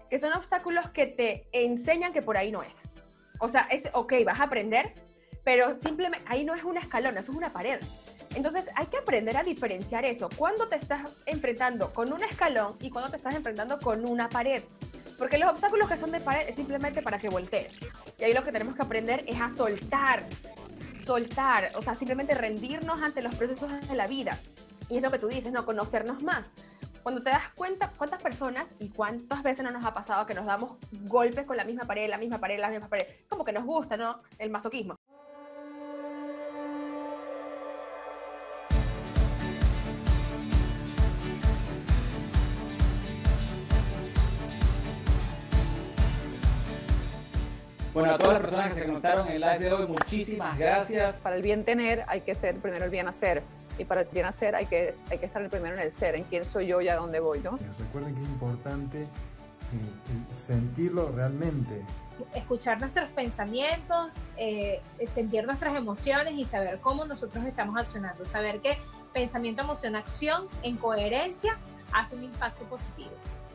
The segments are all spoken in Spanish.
que son obstáculos que te enseñan que por ahí no es. O sea, ok, vas a aprender, pero simplemente ahí no es un escalón, eso es una pared. Entonces hay que aprender a diferenciar eso. Cuando te estás enfrentando con un escalón y cuando te estás enfrentando con una pared. Porque los obstáculos que son de pared es simplemente para que voltees. Y ahí lo que tenemos que aprender es a soltar, o sea, simplemente rendirnos ante los procesos de la vida. Y es lo que tú dices, ¿no? Conocernos más. Cuando te das cuenta cuántas personas y cuántas veces no nos ha pasado que nos damos golpes con la misma pared, la misma pared, la misma pared. Como que nos gusta, ¿no? El masoquismo. Bueno, a todas las personas que se conectaron en el live de hoy, muchísimas gracias. Para el bien tener hay que ser primero el bien hacer. Y para el bien hacer hay que estar primero en el ser, en quién soy yo y a dónde voy, ¿no? Recuerden que es importante sentirlo realmente. Escuchar nuestros pensamientos, sentir nuestras emociones y saber cómo nosotros estamos accionando. Saber que pensamiento, emoción, acción en coherencia hace un impacto positivo.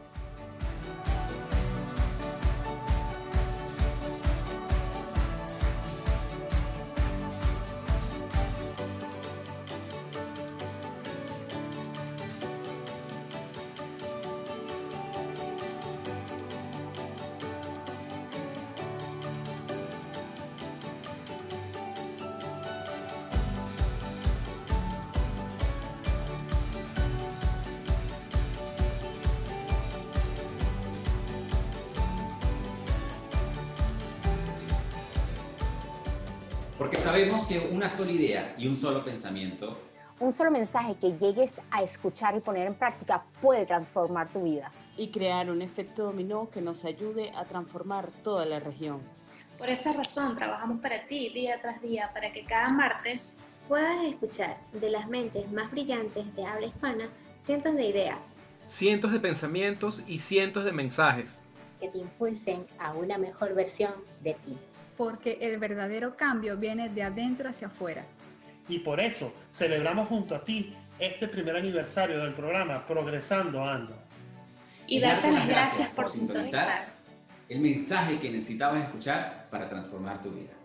Porque sabemos que una sola idea y un solo pensamiento, un solo mensaje que llegues a escuchar y poner en práctica puede transformar tu vida. Y crear un efecto dominó que nos ayude a transformar toda la región. Por esa razón trabajamos para ti día tras día para que cada martes puedas escuchar de las mentes más brillantes de habla hispana cientos de ideas, cientos de pensamientos y cientos de mensajes que te impulsen a una mejor versión de ti. Porque el verdadero cambio viene de adentro hacia afuera. Y por eso celebramos junto a ti este primer aniversario del programa Progresando Ando. Y darte las gracias por sintonizar el mensaje que necesitabas escuchar para transformar tu vida.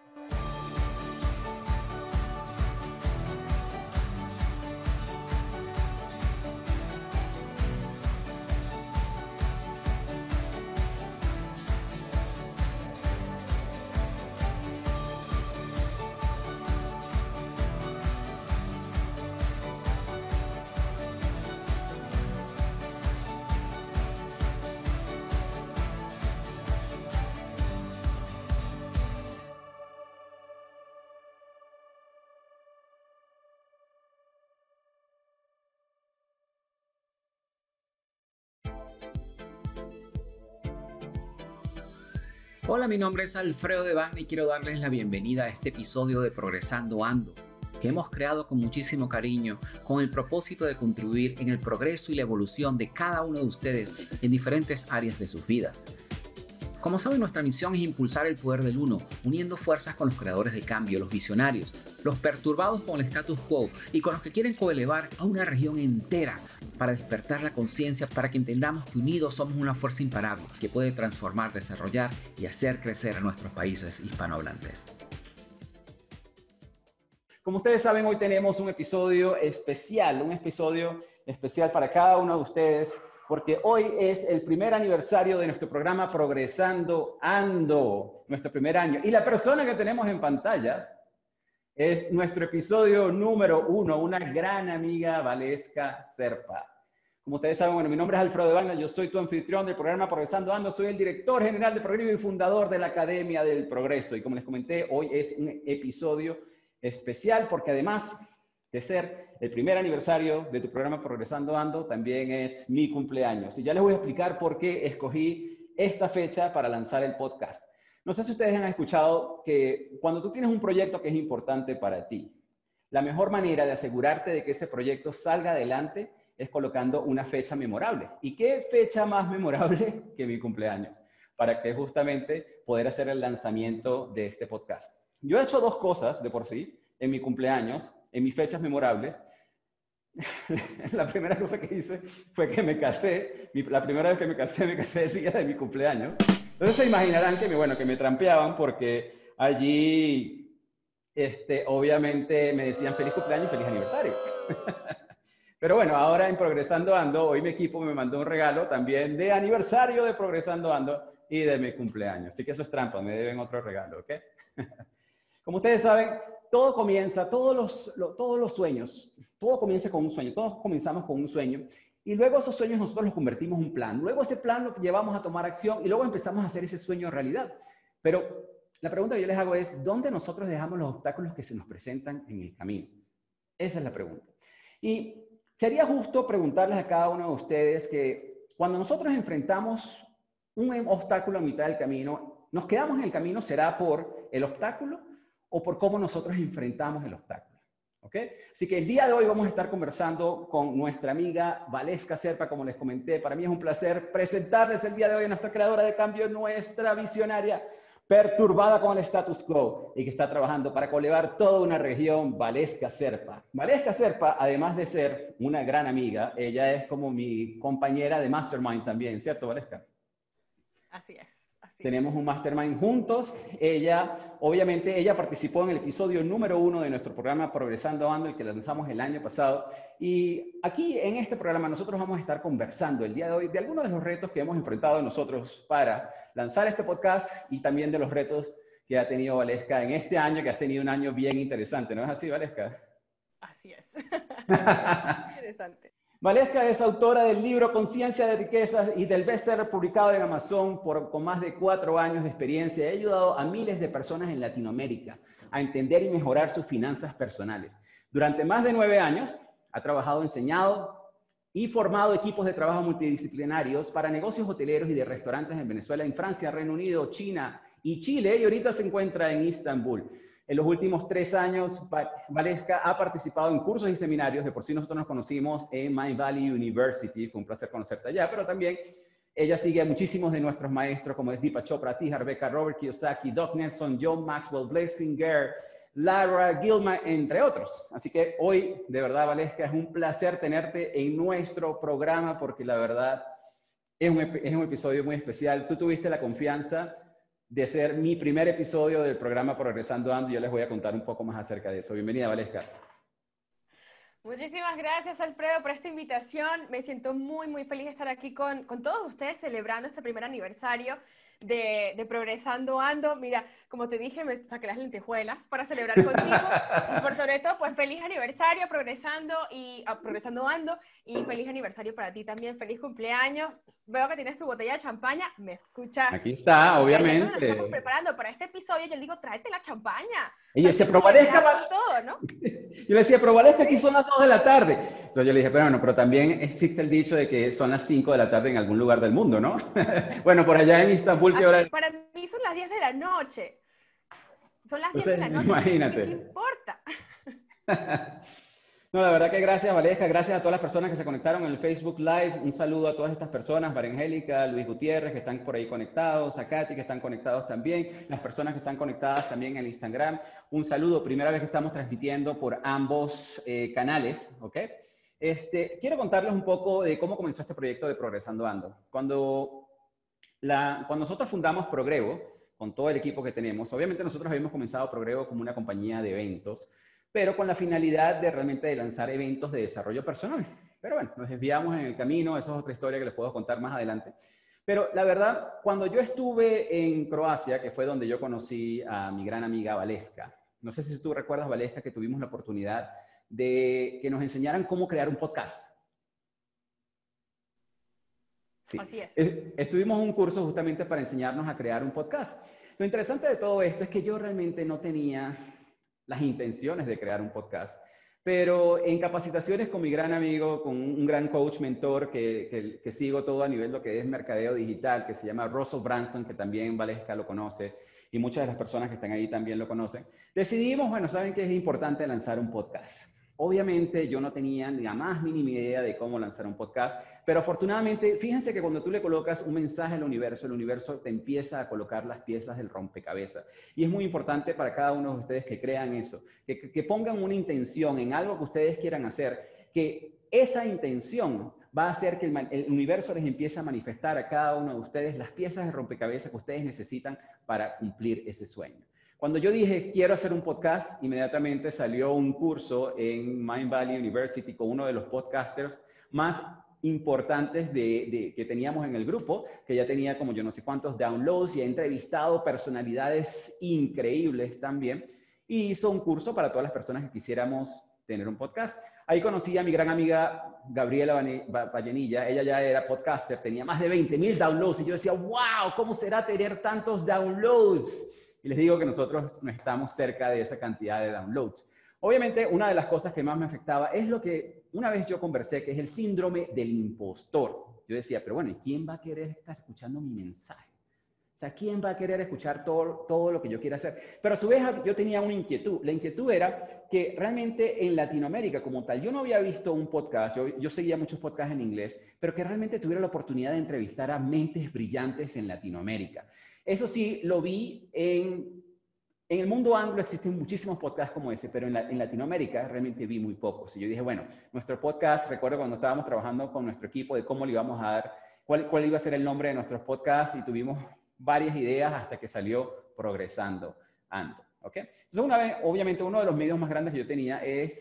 Hola, mi nombre es Alfredo Devane y quiero darles la bienvenida a este episodio de Progresando Ando, que hemos creado con muchísimo cariño, con el propósito de contribuir en el progreso y la evolución de cada uno de ustedes en diferentes áreas de sus vidas. Como saben, nuestra misión es impulsar el poder del uno, uniendo fuerzas con los creadores de cambio, los visionarios, los perturbados con el status quo y con los que quieren coelevar a una región entera para despertar la conciencia, para que entendamos que unidos somos una fuerza imparable que puede transformar, desarrollar y hacer crecer a nuestros países hispanohablantes. Como ustedes saben, hoy tenemos un episodio especial para cada uno de ustedes, porque hoy es el primer aniversario de nuestro programa Progresando Ando, nuestro primer año. Y la persona que tenemos en pantalla es nuestro episodio número 1, una gran amiga, Valesca Serpa. Como ustedes saben, bueno, mi nombre es Alfredo Devane, yo soy tu anfitrión del programa Progresando Ando, soy el director general del programa y fundador de la Academia del Progreso. Y como les comenté, hoy es un episodio especial porque además de ser el primer aniversario de tu programa Progresando Ando, también es mi cumpleaños. Y ya les voy a explicar por qué escogí esta fecha para lanzar el podcast. No sé si ustedes han escuchado que cuando tú tienes un proyecto que es importante para ti, la mejor manera de asegurarte de que ese proyecto salga adelante es colocando una fecha memorable. ¿Y qué fecha más memorable que mi cumpleaños? Para que justamente poder hacer el lanzamiento de este podcast. Yo he hecho dos cosas de por sí en mi cumpleaños, en mis fechas memorables, la primera cosa que hice fue que me casé. La primera vez que me casé el día de mi cumpleaños. Entonces se imaginarán que que me trampeaban porque allí, obviamente me decían feliz cumpleaños y feliz aniversario. Pero bueno, ahora en Progresando Ando, hoy mi equipo me mandó un regalo también de aniversario de Progresando Ando y de mi cumpleaños. Así que eso es trampa, me deben otro regalo, ¿ok? Como ustedes saben, todo comienza, todos los sueños, todo comienza con un sueño, todos comenzamos con un sueño y luego esos sueños nosotros los convertimos en un plan. Luego ese plan lo llevamos a tomar acción y luego empezamos a hacer ese sueño realidad. Pero la pregunta que yo les hago es, ¿dónde nosotros dejamos los obstáculos que se nos presentan en el camino? Esa es la pregunta. Y sería justo preguntarles a cada uno de ustedes que cuando nosotros enfrentamos un obstáculo a mitad del camino, ¿nos quedamos en el camino? ¿Será por el obstáculo o por cómo nosotros enfrentamos el obstáculo? ¿Ok? Así que el día de hoy vamos a estar conversando con nuestra amiga Valesca Zerpa, como les comenté. Para mí es un placer presentarles el día de hoy a nuestra creadora de cambio, nuestra visionaria, perturbada con el status quo y que está trabajando para colevar toda una región, Valesca Zerpa. Valesca Zerpa, además de ser una gran amiga, ella es como mi compañera de Mastermind también, ¿cierto, Valesca? Así es. Tenemos un mastermind juntos. Obviamente, ella participó en el episodio número 1 de nuestro programa Progresando Ando, el que lanzamos el año pasado. Y aquí en este programa nosotros vamos a estar conversando el día de hoy de algunos de los retos que hemos enfrentado nosotros para lanzar este podcast y también de los retos que ha tenido Valesca en este año, que has tenido un año bien interesante. ¿No es así, Valesca? Así es. Interesante. Valesca es autora del libro Conciencia de Riquezas y del bestseller publicado en Amazon con más de 4 años de experiencia. Ha ayudado a miles de personas en Latinoamérica a entender y mejorar sus finanzas personales. Durante más de 9 años ha trabajado, enseñado y formado equipos de trabajo multidisciplinarios para negocios hoteleros y de restaurantes en Venezuela, en Francia, Reino Unido, China y Chile, y ahorita se encuentra en Istambul. En los últimos 3 años, Valesca ha participado en cursos y seminarios. De por sí nosotros nos conocimos en Mind Valley University. Fue un placer conocerte allá, pero también ella sigue a muchísimos de nuestros maestros, como es Deepak Chopra, T. Harv Eker, Robert Kiyosaki, Doc Nelson, John Maxwell, Blaise Singer, Lara Gilman, entre otros. Así que hoy, de verdad, Valesca, es un placer tenerte en nuestro programa porque la verdad es un episodio muy especial. Tú tuviste la confianza de ser mi primer episodio del programa Progresando Ando. Yo les voy a contar un poco más acerca de eso. Bienvenida, Valesca. Muchísimas gracias, Alfredo, por esta invitación. Me siento muy, muy feliz de estar aquí con todos ustedes celebrando este primer aniversario de Progresando Ando. Mira, como te dije, me saqué las lentejuelas para celebrar contigo. Y por sobre todo, pues feliz aniversario Progresando Ando, y feliz aniversario para ti también. Feliz cumpleaños. Veo que tienes tu botella de champaña. ¿Me escuchas? Aquí está, obviamente. Nos estamos preparando para este episodio. Yo le digo, tráete la champaña. Y yo decía, pero Valesca... todo, ¿no? Yo le decía, pero Valesca, aquí son las 2 de la tarde. Entonces yo le dije, pero también existe el dicho de que son las 5 de la tarde en algún lugar del mundo, ¿no? Bueno, por allá en Istambul, ¿qué hora es? Para mí son las 10 de la noche. Son las 10 de la noche. Imagínate. ¿Qué importa? No, la verdad que gracias, Valesca. Gracias a todas las personas que se conectaron en el Facebook Live. Un saludo a todas estas personas, María Angélica, Luis Gutiérrez, que están por ahí conectados, a Katy, que están conectados también, las personas que están conectadas también en el Instagram. Un saludo, primera vez que estamos transmitiendo por ambos canales, ¿ok? Quiero contarles un poco de cómo comenzó este proyecto de Progresando Ando. Cuando nosotros fundamos Progrevo, con todo el equipo que tenemos, obviamente nosotros habíamos comenzado Progrevo como una compañía de eventos, pero con la finalidad de realmente lanzar eventos de desarrollo personal. Pero bueno, nos desviamos en el camino, eso es otra historia que les puedo contar más adelante. Pero la verdad, cuando yo estuve en Croacia, que fue donde yo conocí a mi gran amiga Valesca, no sé si tú recuerdas, Valesca, que tuvimos la oportunidad de que nos enseñaran cómo crear un podcast. Sí. Así es. Estuvimos en un curso justamente para enseñarnos a crear un podcast. Lo interesante de todo esto es que yo realmente no tenía las intenciones de crear un podcast, pero en capacitaciones con mi gran amigo, con un gran coach, mentor que sigo todo a nivel de lo que es mercadeo digital, que se llama Russell Branson, que también Valesca lo conoce, y muchas de las personas que están ahí también lo conocen, decidimos, bueno, saben que es importante lanzar un podcast. Obviamente yo no tenía ni la más mínima idea de cómo lanzar un podcast, pero afortunadamente, fíjense que cuando tú le colocas un mensaje al universo, el universo te empieza a colocar las piezas del rompecabezas. Y es muy importante para cada uno de ustedes que crean eso, que pongan una intención en algo que ustedes quieran hacer, que esa intención va a hacer que el universo les empiece a manifestar a cada uno de ustedes las piezas de rompecabezas que ustedes necesitan para cumplir ese sueño. Cuando yo dije, quiero hacer un podcast, inmediatamente salió un curso en Mind Valley University con uno de los podcasters más importantes que teníamos en el grupo, que ya tenía como yo no sé cuántos downloads y ha entrevistado personalidades increíbles también. Y hizo un curso para todas las personas que quisiéramos tener un podcast. Ahí conocí a mi gran amiga Gabriela Vallenilla. Ella ya era podcaster, tenía más de 20,000 downloads. Y yo decía, wow, ¿cómo será tener tantos downloads? Y les digo que nosotros no estamos cerca de esa cantidad de downloads. Obviamente, una de las cosas que más me afectaba es lo que una vez yo conversé, que es el síndrome del impostor. Yo decía, pero bueno, ¿y quién va a querer estar escuchando mi mensaje? O sea, ¿quién va a querer escuchar todo lo que yo quiera hacer? Pero a su vez yo tenía una inquietud. La inquietud era que realmente en Latinoamérica como tal, yo no había visto un podcast, yo seguía muchos podcasts en inglés, pero que realmente tuviera la oportunidad de entrevistar a mentes brillantes en Latinoamérica. Eso sí, lo vi en el mundo anglo existen muchísimos podcasts como ese, pero en Latinoamérica realmente vi muy pocos. Y yo dije, bueno, nuestro podcast, recuerdo cuando estábamos trabajando con nuestro equipo de cómo le íbamos a dar, cuál iba a ser el nombre de nuestros podcasts y tuvimos varias ideas hasta que salió Progresando Ando. ¿Okay? Entonces, obviamente, uno de los medios más grandes que yo tenía es,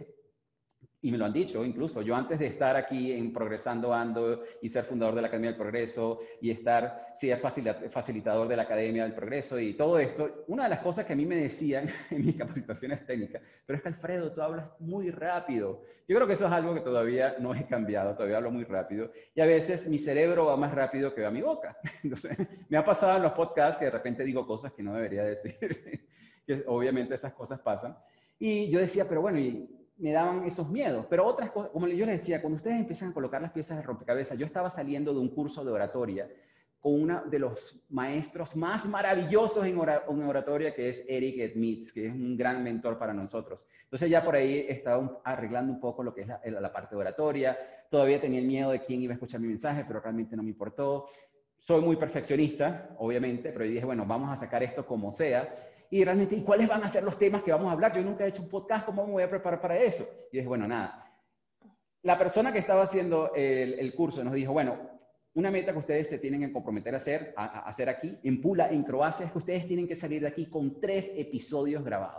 y me lo han dicho incluso, yo antes de estar aquí en Progresando Ando y ser fundador de la Academia del Progreso y ser facilitador de la Academia del Progreso y todo esto, una de las cosas que a mí me decían en mis capacitaciones técnicas, pero es que Alfredo, tú hablas muy rápido. Yo creo que eso es algo que todavía no he cambiado, todavía hablo muy rápido y a veces mi cerebro va más rápido que va mi boca. Entonces, me ha pasado en los podcasts que de repente digo cosas que no debería decir. Que obviamente esas cosas pasan. Y yo decía, pero bueno, y me daban esos miedos. Pero otras cosas, como yo les decía, cuando ustedes empiezan a colocar las piezas de rompecabezas, yo estaba saliendo de un curso de oratoria con uno de los maestros más maravillosos en oratoria, que es Eric Edmitz, que es un gran mentor para nosotros. Entonces ya por ahí estaba arreglando un poco lo que es la parte de oratoria. Todavía tenía el miedo de quién iba a escuchar mi mensaje, pero realmente no me importó. Soy muy perfeccionista, obviamente, pero dije, bueno, vamos a sacar esto como sea. Y realmente, ¿y cuáles van a ser los temas que vamos a hablar? Yo nunca he hecho un podcast, ¿cómo me voy a preparar para eso? Y dije, bueno, nada. La persona que estaba haciendo el curso nos dijo, bueno, una meta que ustedes se tienen que comprometer a hacer aquí, en Pula, en Croacia, es que ustedes tienen que salir de aquí con 3 episodios grabados.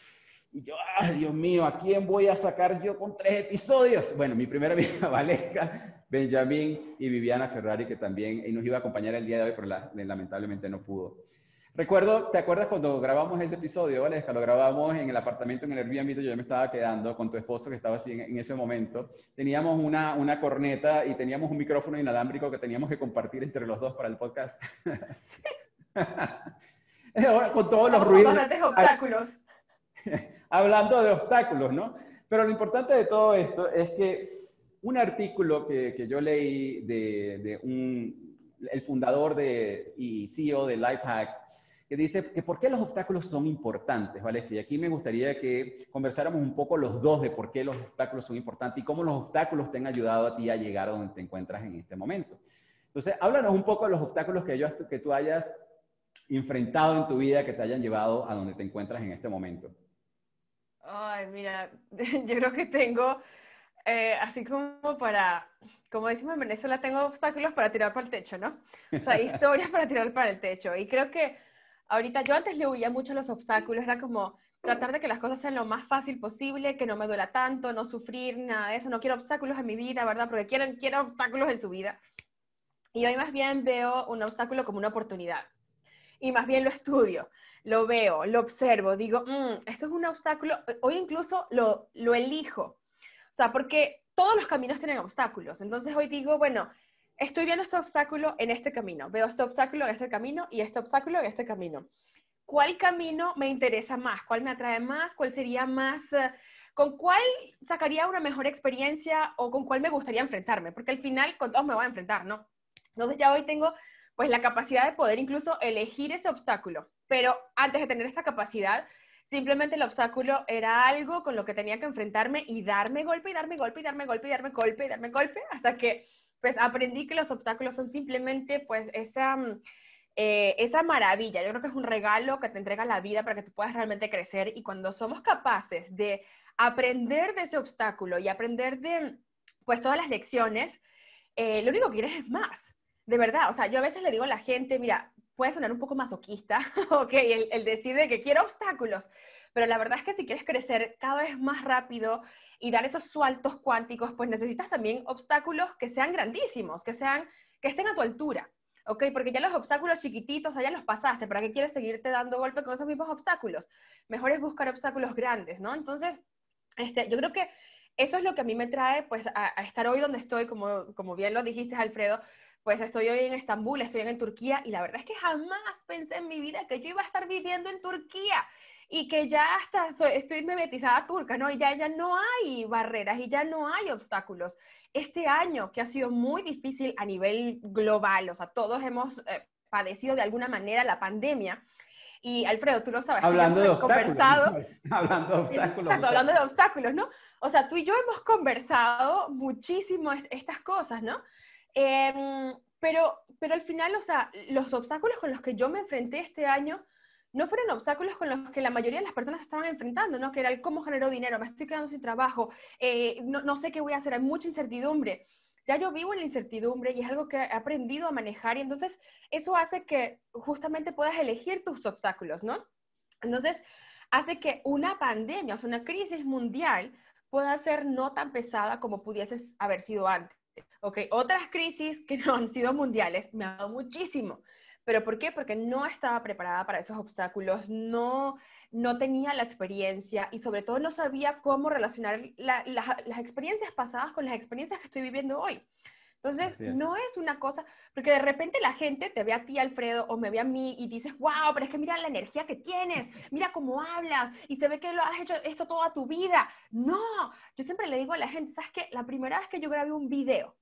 Y yo, ¡ay, Dios mío! ¿A quién voy a sacar yo con 3 episodios? Bueno, mi primera amiga, Valesca, Benjamín y Viviana Ferrari, que también nos iba a acompañar el día de hoy, pero lamentablemente no pudo. ¿Te acuerdas cuando grabamos ese episodio, Valesca? Lo grabamos en el apartamento en el Airbnb, yo me estaba quedando con tu esposo que estaba así en ese momento. Teníamos una corneta y teníamos un micrófono inalámbrico que teníamos que compartir entre los dos para el podcast. Con todos los ruidos. Bastantes obstáculos. Hablando de obstáculos, ¿no? Pero lo importante de todo esto es que un artículo que yo leí el fundador y CEO de Lifehack, que dice que por qué los obstáculos son importantes, ¿vale? Y aquí me gustaría que conversáramos un poco los dos de por qué los obstáculos son importantes y cómo los obstáculos te han ayudado a ti a llegar a donde te encuentras en este momento. Entonces, háblanos un poco de los obstáculos que tú hayas enfrentado en tu vida que te hayan llevado a donde te encuentras en este momento. Ay, mira, yo creo que tengo, así como decimos en Venezuela, tengo obstáculos para tirar para el techo, ¿no? O sea, historias para tirar para el techo. Y creo que ahorita, yo antes le huía mucho a los obstáculos, era como tratar de que las cosas sean lo más fácil posible, que no me duela tanto, no sufrir, nada de eso, no quiero obstáculos en mi vida, ¿verdad? Porque quiero obstáculos en su vida. Y hoy más bien veo un obstáculo como una oportunidad. Y más bien lo estudio, lo veo, lo observo, digo, esto es un obstáculo, hoy incluso lo elijo. O sea, porque todos los caminos tienen obstáculos. Entonces hoy digo, bueno, estoy viendo este obstáculo en este camino, veo este obstáculo en este camino y este obstáculo en este camino. ¿Cuál camino me interesa más? ¿Cuál me atrae más? ¿Cuál sería más? ¿Con cuál sacaría una mejor experiencia o con cuál me gustaría enfrentarme? Porque al final con todos me voy a enfrentar, ¿no? Entonces ya hoy tengo pues la capacidad de poder incluso elegir ese obstáculo. Pero antes de tener esta capacidad, simplemente el obstáculo era algo con lo que tenía que enfrentarme y darme golpe, y darme golpe, y darme golpe, y darme golpe, y darme golpe, hasta que pues aprendí que los obstáculos son simplemente pues esa maravilla. Yo creo que es un regalo que te entrega la vida para que tú puedas realmente crecer, y cuando somos capaces de aprender de ese obstáculo y aprender de, pues, todas las lecciones, lo único que quieres es más, de verdad. O sea, yo a veces le digo a la gente, mira, puede sonar un poco masoquista, ok, el decir de que quiero obstáculos, pero la verdad es que si quieres crecer cada vez más rápido y dar esos saltos cuánticos, pues necesitas también obstáculos que sean grandísimos, que estén a tu altura, ok, porque ya los obstáculos chiquititos, ya los pasaste. ¿Para qué quieres seguirte dando golpe con esos mismos obstáculos? Mejor es buscar obstáculos grandes, ¿no? Entonces, yo creo que eso es lo que a mí me trae, pues, a estar hoy donde estoy, como bien lo dijiste, Alfredo. Pues estoy hoy en Estambul, estoy en Turquía, y la verdad es que jamás pensé en mi vida que yo iba a estar viviendo en Turquía, y que ya hasta estoy mimetizada turca, ¿no? Y ya no hay barreras y ya no hay obstáculos. Este año, que ha sido muy difícil a nivel global, o sea, todos hemos padecido de alguna manera la pandemia. Y Alfredo, tú lo sabes, Hablando de hemos conversado. Hablando de obstáculos. Exacto, hablando de obstáculos, ¿no? O sea, tú y yo hemos conversado muchísimo estas cosas, ¿no? Pero al final, o sea, los obstáculos con los que yo me enfrenté este año no fueron obstáculos con los que la mayoría de las personas estaban enfrentando, ¿no? Que era el cómo genero dinero, me estoy quedando sin trabajo, no sé qué voy a hacer, hay mucha incertidumbre. Ya yo vivo en la incertidumbre y es algo que he aprendido a manejar, y entonces eso hace que justamente puedas elegir tus obstáculos, ¿no? Entonces hace que una pandemia, o sea, una crisis mundial, pueda ser no tan pesada como pudieses haber sido antes. Ok, otras crisis que no han sido mundiales me han dado muchísimo. ¿Pero por qué? Porque no estaba preparada para esos obstáculos, no tenía la experiencia, y sobre todo no sabía cómo relacionar las experiencias pasadas con las experiencias que estoy viviendo hoy. Entonces, no es una cosa, porque de repente la gente te ve a ti, Alfredo, o me ve a mí y dices, wow, pero es que mira la energía que tienes, mira cómo hablas, y se ve que lo has hecho esto toda tu vida. No, yo siempre le digo a la gente, ¿sabes qué? La primera vez que yo grabé un video,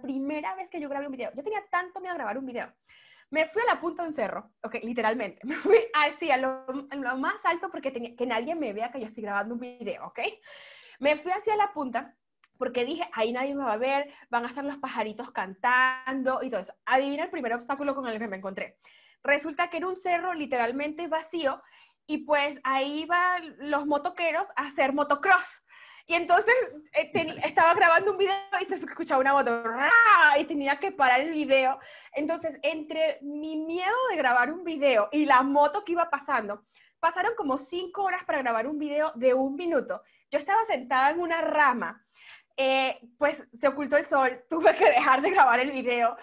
yo tenía tanto miedo a grabar un video. Me fui a la punta de un cerro, ok, literalmente. Me fui así, a lo más alto, porque que nadie me vea que yo estoy grabando un video, ok. Me fui hacia la punta porque dije, ahí nadie me va a ver, van a estar los pajaritos cantando y todo eso. Adivina el primer obstáculo con el que me encontré. Resulta que era un cerro literalmente vacío, y pues ahí van los motoqueros a hacer motocross. Y entonces estaba grabando un video y se escuchaba una moto, y tenía que parar el video. Entonces, entre mi miedo de grabar un video y la moto que iba pasando, pasaron como 5 horas para grabar un video de 1 minuto. Yo estaba sentada en una rama, pues se ocultó el sol, tuve que dejar de grabar el video.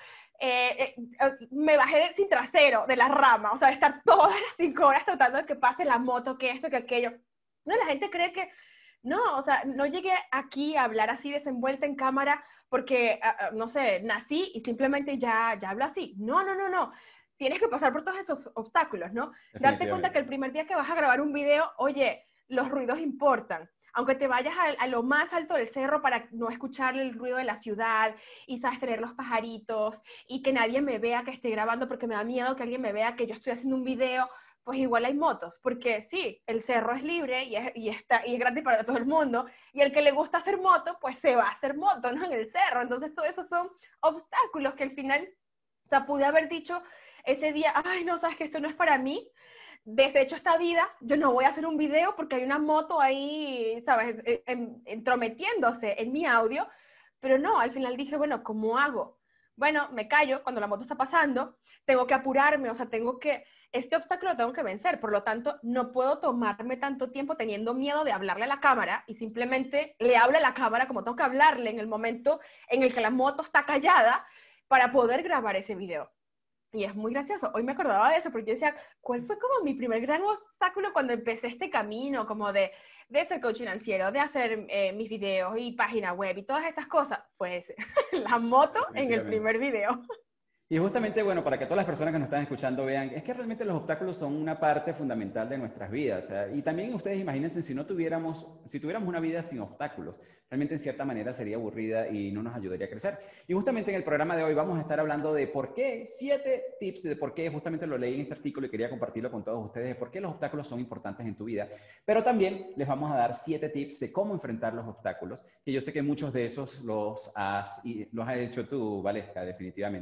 Me bajé sin trasero de la rama, o sea, de estar todas las 5 horas tratando de que pase la moto, que esto, que aquello. No, la gente cree que no, o sea, no llegué aquí a hablar así desenvuelta en cámara porque, no sé, nací y simplemente ya hablo así. No. Tienes que pasar por todos esos obstáculos, ¿no? Darte cuenta que el primer día que vas a grabar un video, oye, los ruidos importan. Aunque te vayas a lo más alto del cerro para no escuchar el ruido de la ciudad, y sabes, tener los pajaritos, y que nadie me vea que esté grabando porque me da miedo que alguien me vea que yo estoy haciendo un video, pues igual hay motos, porque sí, el cerro es libre y es gratis para todo el mundo, y el que le gusta hacer moto, pues se va a hacer moto, ¿no? En el cerro. Entonces, todo eso son obstáculos que al final, o sea, pude haber dicho ese día, ay, no, sabes que esto no es para mí, desecho esta vida, yo no voy a hacer un video porque hay una moto ahí, ¿sabes?, entrometiéndose en mi audio. Pero no, al final dije, bueno, ¿cómo hago? Bueno, me callo cuando la moto está pasando, tengo que apurarme, o sea, este obstáculo lo tengo que vencer, por lo tanto, no puedo tomarme tanto tiempo teniendo miedo de hablarle a la cámara, y simplemente le hablo a la cámara como tengo que hablarle en el momento en el que la moto está callada, para poder grabar ese video. Y es muy gracioso. Hoy me acordaba de eso, porque yo decía, ¿cuál fue como mi primer gran obstáculo cuando empecé este camino como de ser coach financiero, de hacer mis videos y página web y todas estas cosas? Fue ese, la moto en el primer video. Y justamente, bueno, para que todas las personas que nos están escuchando vean, es que realmente los obstáculos son una parte fundamental de nuestras vidas. O sea, y también ustedes imagínense si tuviéramos una vida sin obstáculos, realmente en cierta manera sería aburrida y no nos ayudaría a crecer. Y justamente en el programa de hoy vamos a estar hablando de por qué, 7 tips de por qué, justamente lo leí en este artículo y quería compartirlo con todos ustedes, de por qué los obstáculos son importantes en tu vida. Pero también les vamos a dar 7 tips de cómo enfrentar los obstáculos, que yo sé que muchos de esos los has hecho tú, Valesca, definitivamente.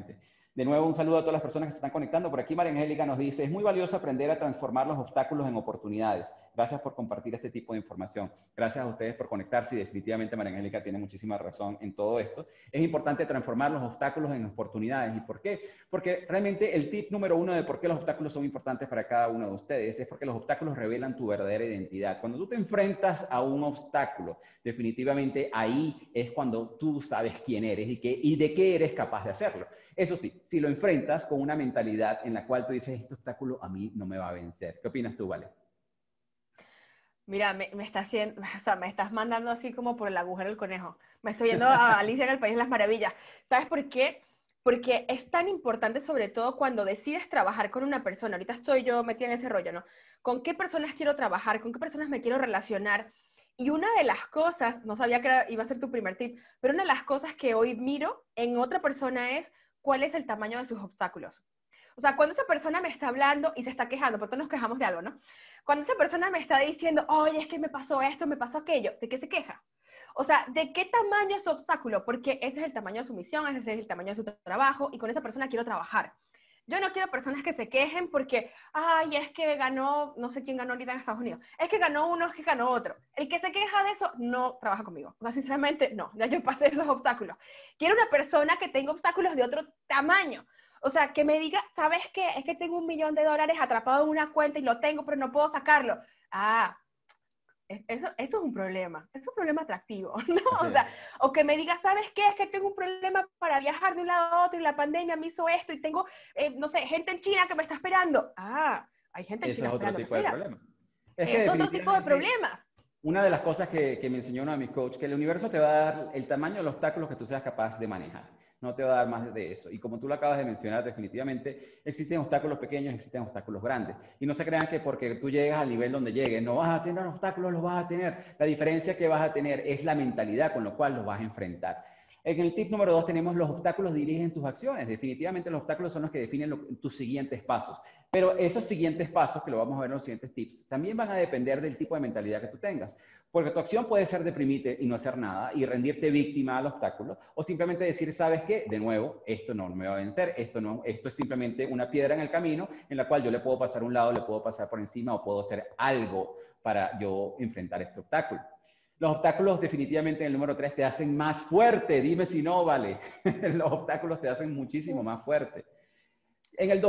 De nuevo, un saludo a todas las personas que se están conectando. Por aquí María Angélica nos dice, es muy valioso aprender a transformar los obstáculos en oportunidades. Gracias por compartir este tipo de información. Gracias a ustedes por conectarse y definitivamente María Angélica tiene muchísima razón en todo esto. Es importante transformar los obstáculos en oportunidades. ¿Y por qué? Porque realmente el tip número 1 de por qué los obstáculos son importantes para cada uno de ustedes es porque los obstáculos revelan tu verdadera identidad. Cuando tú te enfrentas a un obstáculo, definitivamente ahí es cuando tú sabes quién eres y de qué eres capaz de hacerlo. Eso sí, si lo enfrentas con una mentalidad en la cual tú dices, este obstáculo a mí no me va a vencer. ¿Qué opinas tú, Vale? Mira, me estás mandando así como por el agujero del conejo. Me estoy yendo a Alicia en el País de las Maravillas. ¿Sabes por qué? Porque es tan importante, sobre todo cuando decides trabajar con una persona. Ahorita estoy yo metida en ese rollo, ¿no? ¿Con qué personas quiero trabajar? ¿Con qué personas me quiero relacionar? Y una de las cosas, no sabía que iba a ser tu primer tip, pero una de las cosas que hoy miro en otra persona es cuál es el tamaño de sus obstáculos. O sea, cuando esa persona me está hablando y se está quejando, porque todos nos quejamos de algo, ¿no? Cuando esa persona me está diciendo, oye, es que me pasó esto, me pasó aquello, ¿de qué se queja? O sea, ¿de qué tamaño es su obstáculo? Porque ese es el tamaño de su misión, ese es el tamaño de su trabajo, y con esa persona quiero trabajar. Yo no quiero personas que se quejen porque, ay, es que ganó, no sé quién ganó ahorita en Estados Unidos, es que ganó uno, es que ganó otro. El que se queja de eso no trabaja conmigo. O sea, sinceramente, no, ya yo pasé esos obstáculos. Quiero una persona que tenga obstáculos de otro tamaño. O sea, que me diga, ¿sabes qué? Es que tengo $1 millón atrapado en una cuenta y lo tengo, pero no puedo sacarlo. Ah, eso es un problema. Es un problema atractivo, ¿no? Sí. O sea, o que me diga, ¿sabes qué? Es que tengo un problema para viajar de un lado a otro y la pandemia me hizo esto y tengo, no sé, gente en China que me está esperando. Ah, hay gente en China esperando. Ese es otro tipo de problema. Es otro tipo de problemas. Una de las cosas que me enseñó uno de mis coaches, que el universo te va a dar el tamaño de los obstáculos que tú seas capaz de manejar. No te va a dar más de eso. Y como tú lo acabas de mencionar, definitivamente existen obstáculos pequeños, existen obstáculos grandes. Y no se crean que porque tú llegas al nivel donde llegues, no vas a tener obstáculos, los vas a tener. La diferencia que vas a tener es la mentalidad con la cual los vas a enfrentar. En el tip número 2 tenemos los obstáculos dirigen tus acciones. Definitivamente los obstáculos son los que definen tus siguientes pasos. Pero esos siguientes pasos, que lo vamos a ver en los siguientes tips, también van a depender del tipo de mentalidad que tú tengas. Porque tu acción puede ser deprimirte y no hacer nada y rendirte víctima al obstáculo, o simplemente decir, ¿sabes qué? De nuevo, esto no me va a vencer, esto es simplemente una piedra en el camino en la cual yo le puedo pasar a un lado, le puedo pasar por encima o puedo hacer algo para yo enfrentar este obstáculo. Los obstáculos definitivamente en el número 3 te hacen más fuerte. Dime si no, Vale. Los obstáculos te hacen muchísimo más fuerte. En el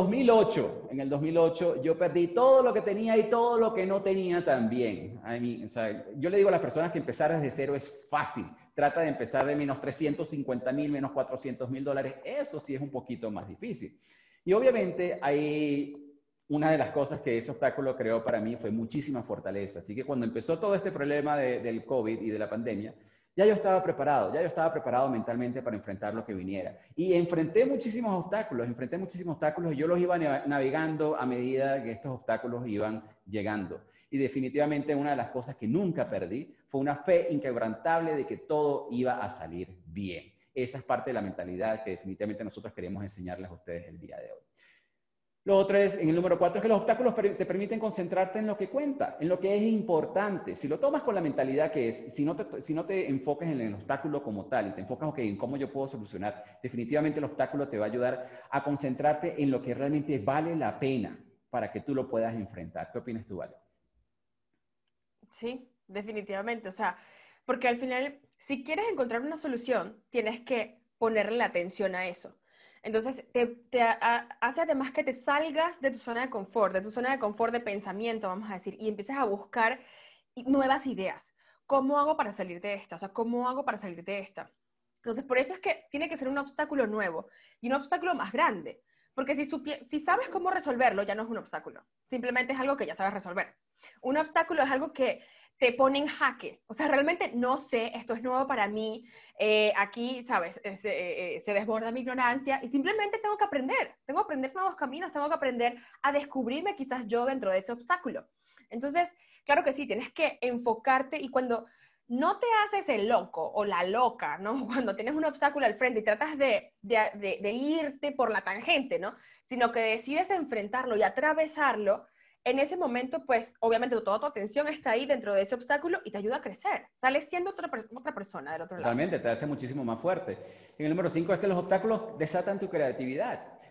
2008, yo perdí todo lo que tenía y todo lo que no tenía también. O sea, yo le digo a las personas que empezar desde cero es fácil. Trata de empezar de menos 350,000, menos 400,000 dólares. Eso sí es un poquito más difícil. Y obviamente hay una de las cosas que ese obstáculo creó para mí fue muchísima fortaleza. Así que cuando empezó todo este problema del COVID y de la pandemia, ya yo estaba preparado mentalmente para enfrentar lo que viniera. Y enfrenté muchísimos obstáculos y yo los iba navegando a medida que estos obstáculos iban llegando. Y definitivamente una de las cosas que nunca perdí fue una fe inquebrantable de que todo iba a salir bien. Esa es parte de la mentalidad que definitivamente nosotros queremos enseñarles a ustedes el día de hoy. Lo otro es, en el número 4, es que los obstáculos te permiten concentrarte en lo que cuenta, en lo que es importante. Si lo tomas con la mentalidad que es, si no te enfocas en el obstáculo como tal y te enfocas en cómo yo puedo solucionar, definitivamente el obstáculo te va a ayudar a concentrarte en lo que realmente vale la pena para que tú lo puedas enfrentar. ¿Qué opinas tú, Vale? Sí, definitivamente. O sea, porque al final, si quieres encontrar una solución, tienes que ponerle la atención a eso. Entonces, hace además que te salgas de tu zona de confort de pensamiento, vamos a decir, y empieces a buscar nuevas ideas. ¿Cómo hago para salir de esta? O sea, ¿cómo hago para salir de esta? Entonces, por eso es que tiene que ser un obstáculo nuevo y un obstáculo más grande. Porque si sabes cómo resolverlo, ya no es un obstáculo. Simplemente es algo que ya sabes resolver. Un obstáculo es algo que te pone en jaque. O sea, realmente no sé, esto es nuevo para mí, aquí, ¿sabes? Se desborda mi ignorancia y simplemente tengo que aprender nuevos caminos, tengo que aprender a descubrirme quizás yo dentro de ese obstáculo. Entonces, claro que sí, tienes que enfocarte y cuando no te haces el loco o la loca, ¿no? Cuando tienes un obstáculo al frente y tratas de irte por la tangente, ¿no? Sino que decides enfrentarlo y atravesarlo, en ese momento, pues, obviamente, toda tu atención está ahí dentro de ese obstáculo y te ayuda a crecer. Sales siendo otra persona del otro lado. Totalmente, te hace muchísimo más fuerte. En el número 5 es que los obstáculos desatan tu creatividad.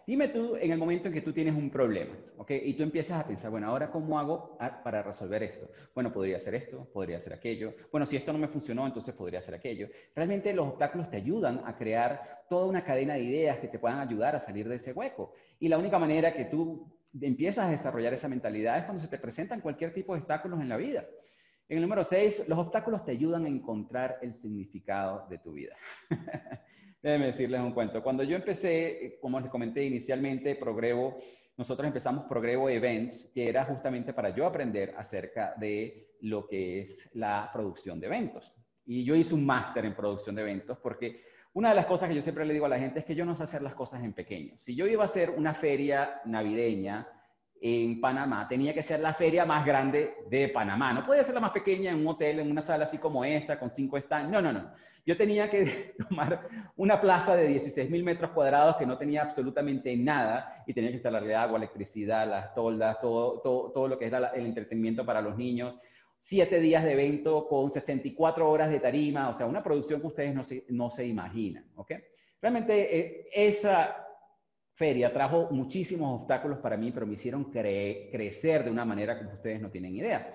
Dime tú en el momento en que tú tienes un problema, ¿ok? Y tú empiezas a pensar, bueno, ¿ahora cómo hago para resolver esto? Bueno, podría hacer esto, podría hacer aquello. Bueno, si esto no me funcionó, entonces podría hacer aquello. Realmente los obstáculos te ayudan a crear toda una cadena de ideas que te puedan ayudar a salir de ese hueco. Y la única manera que tú empiezas a desarrollar esa mentalidad es cuando se te presentan cualquier tipo de obstáculos en la vida. En el número 6, los obstáculos te ayudan a encontrar el significado de tu vida. Déjenme decirles un cuento. Cuando yo empecé, como les comenté inicialmente, Progrevo, nosotros empezamos Progrevo Events, que era justamente para yo aprender acerca de lo que es la producción de eventos. Y yo hice un máster en producción de eventos porque una de las cosas que yo siempre le digo a la gente es que yo no sé hacer las cosas en pequeño. Si yo iba a hacer una feria navideña en Panamá, tenía que ser la feria más grande de Panamá. No podía ser la más pequeña en un hotel, en una sala así como esta, con 5 stands. No, no, no. Yo tenía que tomar una plaza de 16,000 metros cuadrados que no tenía absolutamente nada y tenía que instalarle agua, electricidad, las toldas, todo lo que es el entretenimiento para los niños. 7 días de evento con 64 horas de tarima, o sea, una producción que ustedes no se imaginan, ¿ok? Realmente esa feria trajo muchísimos obstáculos para mí, pero me hicieron crecer de una manera como ustedes no tienen idea.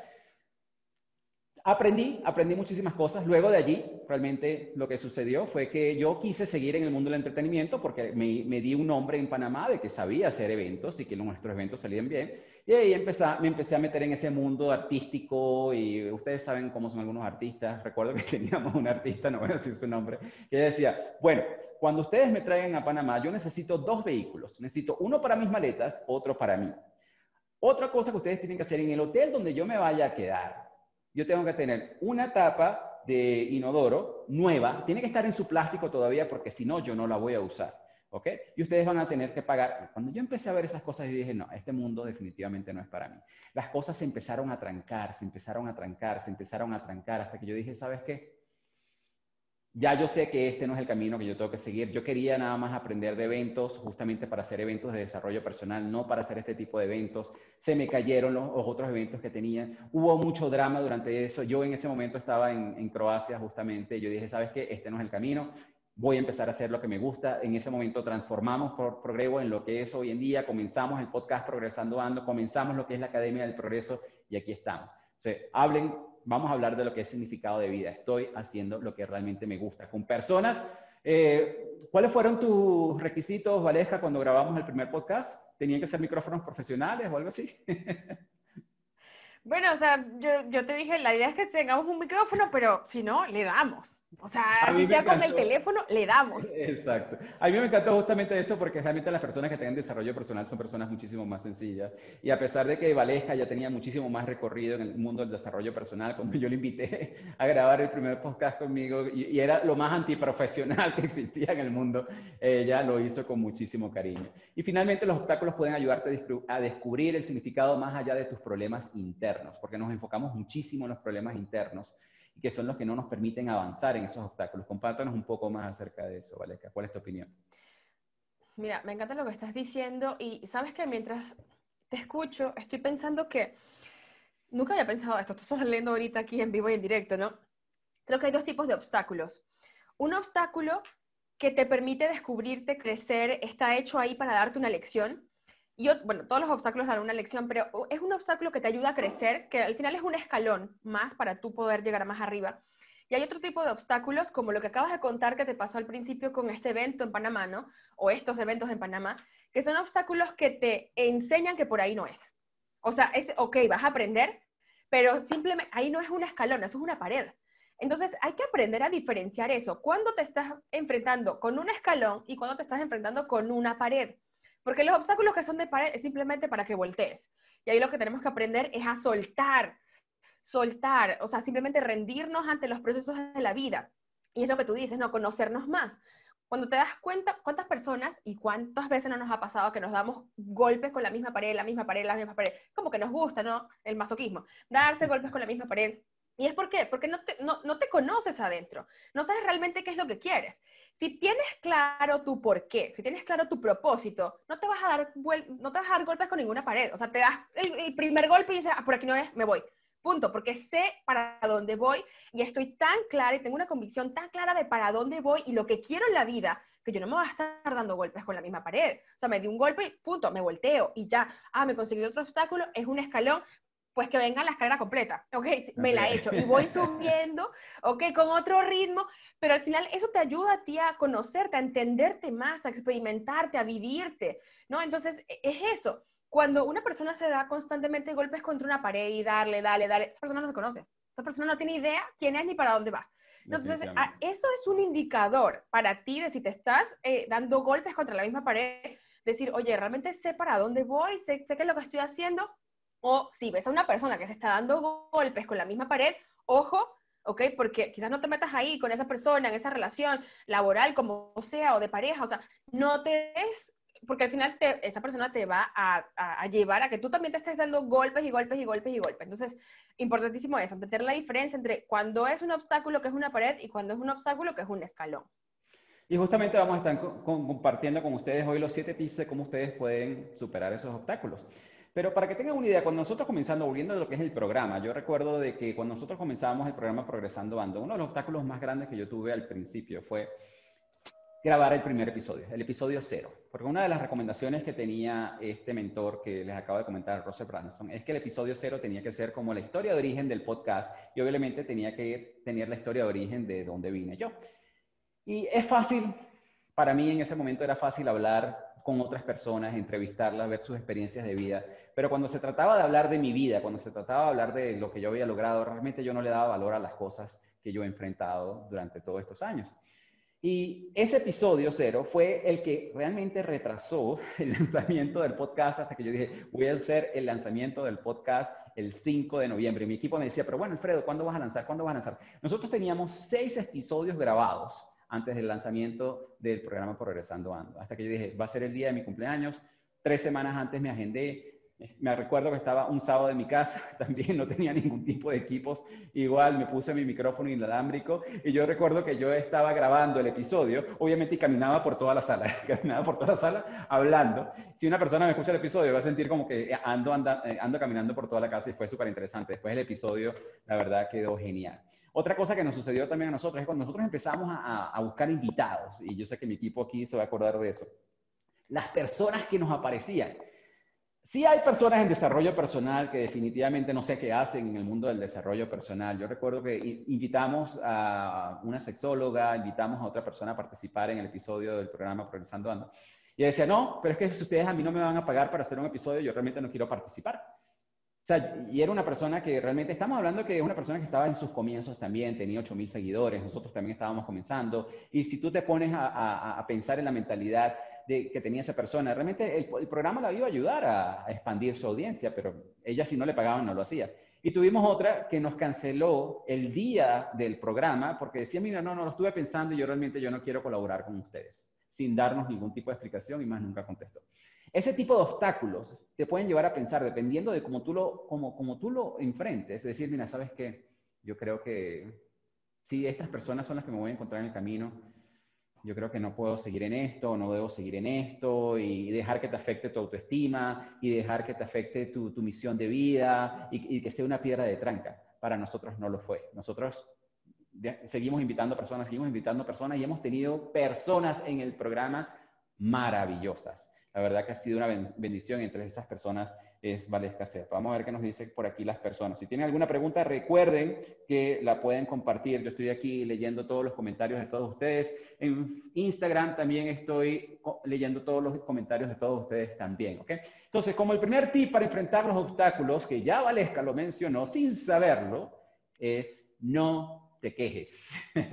Aprendí muchísimas cosas. Luego de allí, realmente lo que sucedió fue que yo quise seguir en el mundo del entretenimiento porque me di un nombre en Panamá de que sabía hacer eventos y que nuestros eventos salían bien. Y ahí me empecé a meter en ese mundo artístico y ustedes saben cómo son algunos artistas. Recuerdo que teníamos un artista, no voy a decir su nombre, que decía, bueno, cuando ustedes me traigan a Panamá, yo necesito 2 vehículos. Necesito uno para mis maletas, otro para mí. Otra cosa que ustedes tienen que hacer en el hotel donde yo me vaya a quedar. Yo tengo que tener una tapa de inodoro nueva, tiene que estar en su plástico todavía porque si no, yo no la voy a usar, ¿ok? Y ustedes van a tener que pagar. Cuando yo empecé a ver esas cosas, yo dije, no, este mundo definitivamente no es para mí. Las cosas se empezaron a trancar, hasta que yo dije, ¿sabes qué? Ya yo sé que este no es el camino que yo tengo que seguir. Yo quería nada más aprender de eventos, justamente para hacer eventos de desarrollo personal, no para hacer este tipo de eventos. Se me cayeron los otros eventos que tenía. Hubo mucho drama durante eso. Yo en ese momento estaba en Croacia, justamente. Yo dije, ¿sabes qué? Este no es el camino. Voy a empezar a hacer lo que me gusta. En ese momento transformamos Progrevo en lo que es hoy en día. Comenzamos el podcast Progresando Ando. Comenzamos lo que es la Academia del Progreso y aquí estamos. O sea, vamos a hablar de lo que es significado de vida. Estoy haciendo lo que realmente me gusta con personas. ¿Cuáles fueron tus requisitos, Valesca, cuando grabamos el primer podcast? ¿Tenían que ser micrófonos profesionales o algo así? Bueno, o sea, yo te dije, la idea es que tengamos un micrófono, pero si no, le damos. O sea, si sea con el teléfono, le damos. Exacto. A mí me encantó justamente eso porque realmente las personas que tienen desarrollo personal son personas muchísimo más sencillas. Y a pesar de que Valesca ya tenía muchísimo más recorrido en el mundo del desarrollo personal, cuando yo le invité a grabar el primer podcast conmigo y era lo más antiprofesional que existía en el mundo, ella lo hizo con muchísimo cariño. Y finalmente los obstáculos pueden ayudarte a descubrir el significado más allá de tus problemas internos, porque nos enfocamos muchísimo en los problemas internos, y que son los que no nos permiten avanzar en esos obstáculos. Compártanos un poco más acerca de eso, Valesca. ¿Cuál es tu opinión? Mira, me encanta lo que estás diciendo y sabes que mientras te escucho, estoy pensando que nunca había pensado esto. Tú estás leyendo ahorita aquí en vivo y en directo, ¿no? Creo que hay 2 tipos de obstáculos. Un obstáculo que te permite descubrirte, crecer, está hecho ahí para darte una lección. Y bueno, todos los obstáculos dan una lección, pero es un obstáculo que te ayuda a crecer, que al final es un escalón más para tú poder llegar más arriba. Y hay otro tipo de obstáculos, como lo que acabas de contar que te pasó al principio con este evento en Panamá, ¿no? O estos eventos en Panamá, que son obstáculos que te enseñan que por ahí no es. O sea, ok, vas a aprender, pero simplemente ahí no es un escalón, eso es una pared. Entonces hay que aprender a diferenciar eso. ¿Cuándo te estás enfrentando con un escalón y cuándo te estás enfrentando con una pared? Porque los obstáculos que son de pared es simplemente para que voltees. Y ahí lo que tenemos que aprender es a soltar, o sea, simplemente rendirnos ante los procesos de la vida. Y es lo que tú dices, ¿no? Conocernos más. Cuando te das cuenta cuántas personas y cuántas veces no nos ha pasado que nos damos golpes con la misma pared, como que nos gusta, ¿no? El masoquismo. Darse golpes con la misma pared. ¿Y es por qué? Porque no te conoces adentro. No sabes realmente qué es lo que quieres. Si tienes claro tu por qué, si tienes claro tu propósito, no te vas a dar golpes con ninguna pared. O sea, te das el primer golpe y dices, por aquí no es, me voy. Punto. Porque sé para dónde voy y estoy tan clara y tengo una convicción tan clara de para dónde voy y lo que quiero en la vida, que yo no me voy a estar dando golpes con la misma pared. O sea, me di un golpe y punto, me volteo y ya. Me conseguí otro obstáculo, es un escalón, pues que venga la escalera completa, ¿ok? Me la he hecho y voy subiendo, ¿ok? Con otro ritmo, pero al final eso te ayuda a ti a conocerte, a entenderte más, a experimentarte, a vivirte, ¿no? Entonces, es eso. Cuando una persona se da constantemente golpes contra una pared y dale, esa persona no se conoce. Esa persona no tiene idea quién es ni para dónde va. Entonces, eso es un indicador para ti de si te estás dando golpes contra la misma pared, decir, oye, realmente sé para dónde voy, sé qué es lo que estoy haciendo. O si ves a una persona que se está dando golpes con la misma pared, ojo, ¿ok? Porque quizás no te metas ahí con esa persona, en esa relación laboral, como sea, o de pareja, o sea, no te des, porque al final esa persona te va a llevar a que tú también te estés dando golpes y golpes y golpes y golpes. Entonces, importantísimo eso, entender la diferencia entre cuando es un obstáculo que es una pared y cuando es un obstáculo que es un escalón. Y justamente vamos a estar compartiendo con ustedes hoy los 7 tips de cómo ustedes pueden superar esos obstáculos. Pero para que tengan una idea, cuando nosotros comenzando, volviendo a lo que es el programa, yo recuerdo de que cuando nosotros comenzamos el programa Progresando Ando, uno de los obstáculos más grandes que yo tuve al principio fue grabar el primer episodio, el episodio 0. Porque una de las recomendaciones que tenía este mentor que les acabo de comentar, Russell Branson, es que el episodio 0 tenía que ser como la historia de origen del podcast y obviamente tenía que tener la historia de origen de dónde vine yo. Y es fácil, para mí en ese momento era fácil hablar con otras personas, entrevistarlas, ver sus experiencias de vida. Pero cuando se trataba de hablar de mi vida, cuando se trataba de hablar de lo que yo había logrado, realmente yo no le daba valor a las cosas que yo he enfrentado durante todos estos años. Y ese episodio 0 fue el que realmente retrasó el lanzamiento del podcast hasta que yo dije, voy a hacer el lanzamiento del podcast el 5 de noviembre. Y mi equipo me decía, pero bueno, Alfredo, ¿cuándo vas a lanzar? ¿Cuándo vas a lanzar? Nosotros teníamos 6 episodios grabados antes del lanzamiento del programa Progresando Ando. Hasta que yo dije, va a ser el día de mi cumpleaños. 3 semanas antes me agendé. Me recuerdo que estaba un sábado en mi casa, también no tenía ningún tipo de equipos. Igual me puse mi micrófono inalámbrico y yo recuerdo que yo estaba grabando el episodio, obviamente, y caminaba por toda la sala, hablando. Si una persona me escucha el episodio va a sentir como que ando caminando por toda la casa y fue súper interesante. Después el episodio, la verdad, quedó genial. Otra cosa que nos sucedió también a nosotros es cuando nosotros empezamos a buscar invitados, y yo sé que mi equipo aquí se va a acordar de eso, las personas que nos aparecían. Sí hay personas en desarrollo personal que definitivamente no sé qué hacen en el mundo del desarrollo personal. Yo recuerdo que invitamos a una sexóloga, invitamos a otra persona a participar en el episodio del programa Progresando Ando. Y ella decía, no, pero es que si ustedes a mí no me van a pagar para hacer un episodio, yo realmente no quiero participar. O sea, y era una persona que realmente, estamos hablando que es una persona que estaba en sus comienzos también, tenía 8,000 seguidores, nosotros también estábamos comenzando. Y si tú te pones a pensar en la mentalidad que tenía esa persona, realmente el programa la iba a ayudar a expandir su audiencia, pero ella si no le pagaban no lo hacía. Y tuvimos otra que nos canceló el día del programa porque decía, mira, no, lo estuve pensando y yo realmente no quiero colaborar con ustedes, sin darnos ningún tipo de explicación y más nunca contestó. Ese tipo de obstáculos te pueden llevar a pensar, dependiendo de cómo tú lo enfrentes, es decir, mira, ¿sabes qué? Yo creo que si estas personas son las que me voy a encontrar en el camino, yo creo que no puedo seguir en esto, no debo seguir en esto, y dejar que te afecte tu autoestima, y dejar que te afecte tu misión de vida, y que sea una piedra de tranca. Para nosotros no lo fue. Nosotros seguimos invitando personas, y hemos tenido personas en el programa maravillosas. La verdad que ha sido una bendición. Entre esas personas es Valesca Cepa. Vamos a ver qué nos dicen por aquí las personas. Si tienen alguna pregunta, recuerden que la pueden compartir. Yo estoy aquí leyendo todos los comentarios de todos ustedes. En Instagram también estoy leyendo todos los comentarios de todos ustedes también, ¿ok? Entonces, como el primer tip para enfrentar los obstáculos, que ya Valesca lo mencionó sin saberlo, es no te quejes.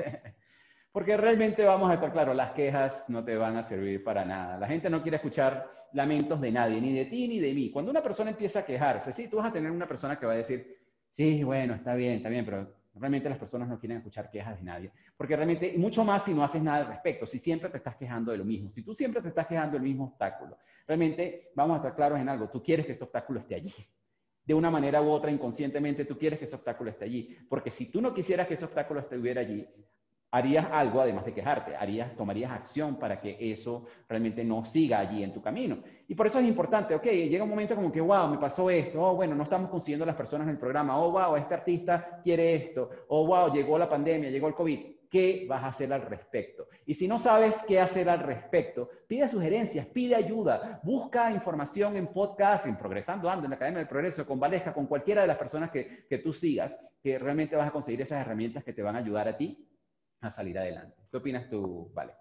Porque realmente vamos a estar claros, las quejas no te van a servir para nada. La gente no quiere escuchar lamentos de nadie, ni de ti ni de mí. Cuando una persona empieza a quejarse, sí, tú vas a tener una persona que va a decir, sí, bueno, está bien, pero realmente las personas no quieren escuchar quejas de nadie. Porque realmente, y mucho más si no haces nada al respecto, si siempre te estás quejando de lo mismo, si tú siempre te estás quejando del mismo obstáculo, realmente vamos a estar claros en algo, tú quieres que ese obstáculo esté allí. De una manera u otra, inconscientemente, tú quieres que ese obstáculo esté allí. Porque si tú no quisieras que ese obstáculo estuviera allí, harías algo además de quejarte, tomarías acción para que eso realmente no siga allí en tu camino. Y por eso es importante, ok, llega un momento como que, wow, me pasó esto, oh, bueno, no estamos consiguiendo las personas en el programa, oh, wow, este artista quiere esto, oh, wow, llegó la pandemia, llegó el COVID. qué vas a hacer al respecto. Y si no sabes qué hacer al respecto, pide sugerencias, pide ayuda, busca información en podcast, en Progresando Ando, en la Academia del Progreso, con Valesca, con cualquiera de las personas que tú sigas, que realmente vas a conseguir esas herramientas que te van a ayudar a ti a salir adelante. ¿Qué opinas tú, Vale?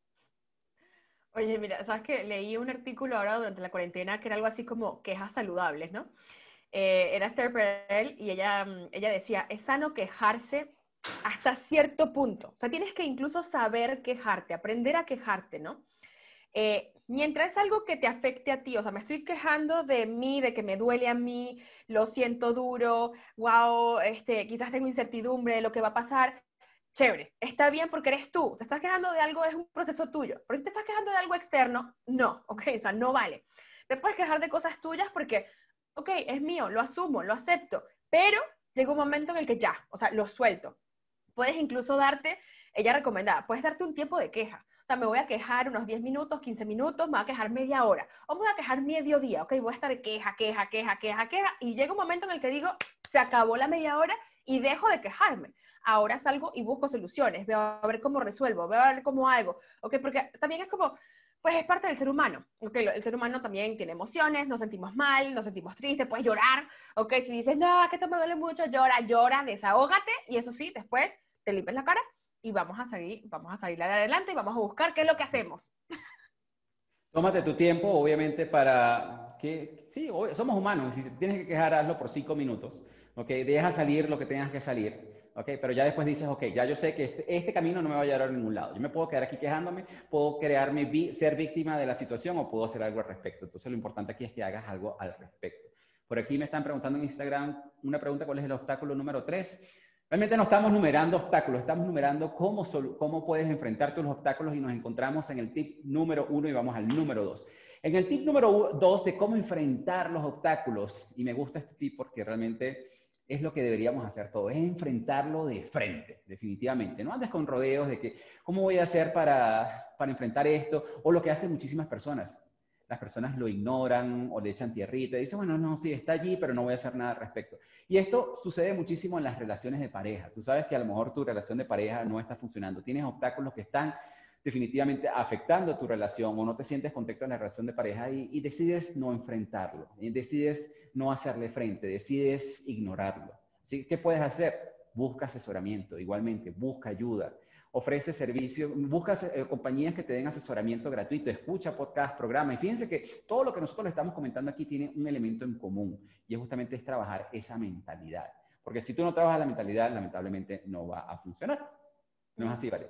Oye, mira, sabes que leí un artículo ahora durante la cuarentena que era algo así como quejas saludables, ¿no? Era Esther Perel y ella decía, es sano quejarse hasta cierto punto. O sea, tienes que incluso saber quejarte, aprender a quejarte, ¿no? Mientras es algo que te afecte a ti, o sea, me estoy quejando de mí, de que me duele a mí, lo siento duro, wow, quizás tengo incertidumbre de lo que va a pasar. Chévere, está bien porque eres tú. Te estás quejando de algo, es un proceso tuyo. Pero si te estás quejando de algo externo, no, ok, o sea, no vale. Te puedes quejar de cosas tuyas porque, ok, es mío, lo asumo, lo acepto, pero llega un momento en el que ya, o sea, lo suelto. Puedes incluso ella recomendaba, puedes darte un tiempo de queja. O sea, me voy a quejar unos 10 minutos, 15 minutos, me voy a quejar media hora, o me voy a quejar mediodía, ok, voy a estar queja, y llega un momento en el que digo, se acabó la media hora y dejo de quejarme. Ahora salgo y busco soluciones, veo a ver cómo resuelvo, veo a ver cómo hago, ok, porque también es como, pues es parte del ser humano, ok, el ser humano también tiene emociones, nos sentimos mal, nos sentimos tristes, puedes llorar, ok, si dices, no, que esto me duele mucho, llora, desahógate, y eso sí, después te limpias la cara y vamos a salir adelante y vamos a buscar qué es lo que hacemos. Tómate tu tiempo, obviamente, para que, sí, somos humanos, y si te tienes que quejar, hazlo por 5 minutos, ¿ok? Deja salir lo que tengas que salir, ¿ok? Pero ya después dices, ok, ya yo sé que este camino no me va a llevar a ningún lado. Yo me puedo quedar aquí quejándome, puedo ser víctima de la situación o puedo hacer algo al respecto. Entonces, lo importante aquí es que hagas algo al respecto. Por aquí me están preguntando en Instagram una pregunta, ¿cuál es el obstáculo número 3? Realmente no estamos numerando obstáculos, estamos numerando cómo puedes enfrentar tus obstáculos y nos encontramos en el tip número 1 y vamos al número 2. En el tip número 2 de cómo enfrentar los obstáculos, y me gusta este tip porque realmente es lo que deberíamos hacer todos, es enfrentarlo de frente, definitivamente. No andes con rodeos de que, ¿cómo voy a hacer para enfrentar esto? O lo que hacen muchísimas personas. Las personas lo ignoran o le echan tierrita y dicen, bueno, no, sí, está allí, pero no voy a hacer nada al respecto. Y esto sucede muchísimo en las relaciones de pareja. Tú sabes que a lo mejor tu relación de pareja no está funcionando. Tienes obstáculos que están definitivamente afectando tu relación o no te sientes contento en la relación de pareja y decides no enfrentarlo, y decides no hacerle frente, decides ignorarlo. ¿Sí? ¿Qué puedes hacer? Busca asesoramiento, igualmente, busca ayuda. Ofrece servicios, busca compañías que te den asesoramiento gratuito, escucha podcast, programa. Y fíjense que todo lo que nosotros le estamos comentando aquí tiene un elemento en común y es justamente trabajar esa mentalidad. Porque si tú no trabajas la mentalidad, lamentablemente no va a funcionar. ¿No es así, Vale?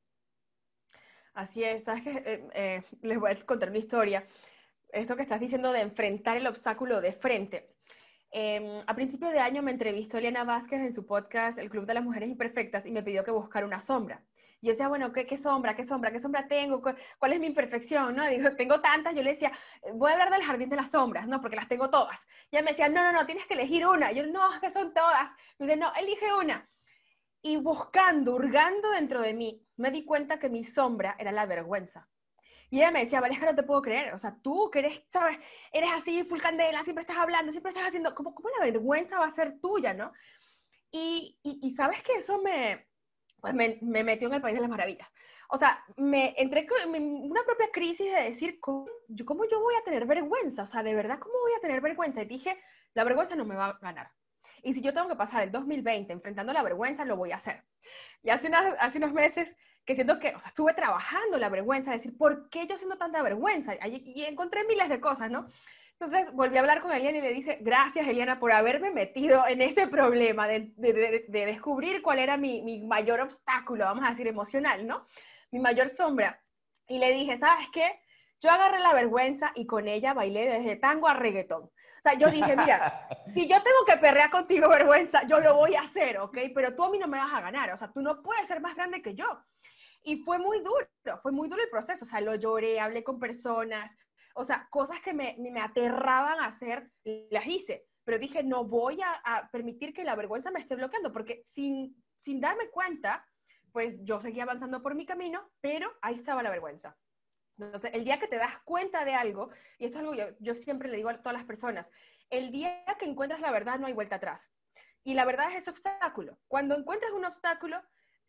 Así es, sabes que les voy a contar una historia. Esto que estás diciendo de enfrentar el obstáculo de frente. A principio de año me entrevistó Eliana Vázquez en su podcast El Club de las Mujeres Imperfectas y me pidió que buscara una sombra. Y yo decía, bueno, ¿qué sombra tengo? ¿Cuál es mi imperfección? ¿No? Digo, tengo tantas. Yo le decía, voy a hablar del jardín de las sombras, ¿no? Porque las tengo todas. Y ella me decía, no, tienes que elegir una. Y yo, no, es que son todas. Me dice, no, elige una. Y buscando, hurgando dentro de mí, me di cuenta que mi sombra era la vergüenza. Y ella me decía, Valesca, no te puedo creer, o sea, tú que eres, ¿sabes? Eres así, full candela, siempre estás hablando, siempre estás haciendo, ¿cómo la vergüenza va a ser tuya, no? Y sabes que eso pues me metió en el país de las maravillas. O sea, me entré en una propia crisis de decir, ¿cómo yo voy a tener vergüenza? O sea, de verdad, ¿cómo voy a tener vergüenza? Y dije, la vergüenza no me va a ganar. Y si yo tengo que pasar el 2020 enfrentando la vergüenza, lo voy a hacer. Y hace unos meses que siento que, o sea, estuve trabajando la vergüenza, decir, ¿por qué yo siento tanta vergüenza? Y encontré miles de cosas, ¿no? Entonces volví a hablar con Eliana y le dije, gracias Eliana por haberme metido en este problema de descubrir cuál era mi mayor obstáculo, vamos a decir, emocional, ¿no? Mi mayor sombra. Y le dije, ¿sabes qué? Yo agarré la vergüenza y con ella bailé desde tango a reggaetón. O sea, yo dije, mira, si yo tengo que perrear contigo, vergüenza, yo lo voy a hacer, ¿ok? Pero tú a mí no me vas a ganar, o sea, tú no puedes ser más grande que yo. Y fue muy duro el proceso, o sea, lo lloré, hablé con personas, o sea, cosas que me aterraban a hacer, las hice. Pero dije, no voy a permitir que la vergüenza me esté bloqueando, porque sin darme cuenta, pues yo seguía avanzando por mi camino, pero ahí estaba la vergüenza. Entonces, el día que te das cuenta de algo, y esto es algo que yo siempre le digo a todas las personas, el día que encuentras la verdad no hay vuelta atrás. Y la verdad es ese obstáculo. Cuando encuentras un obstáculo,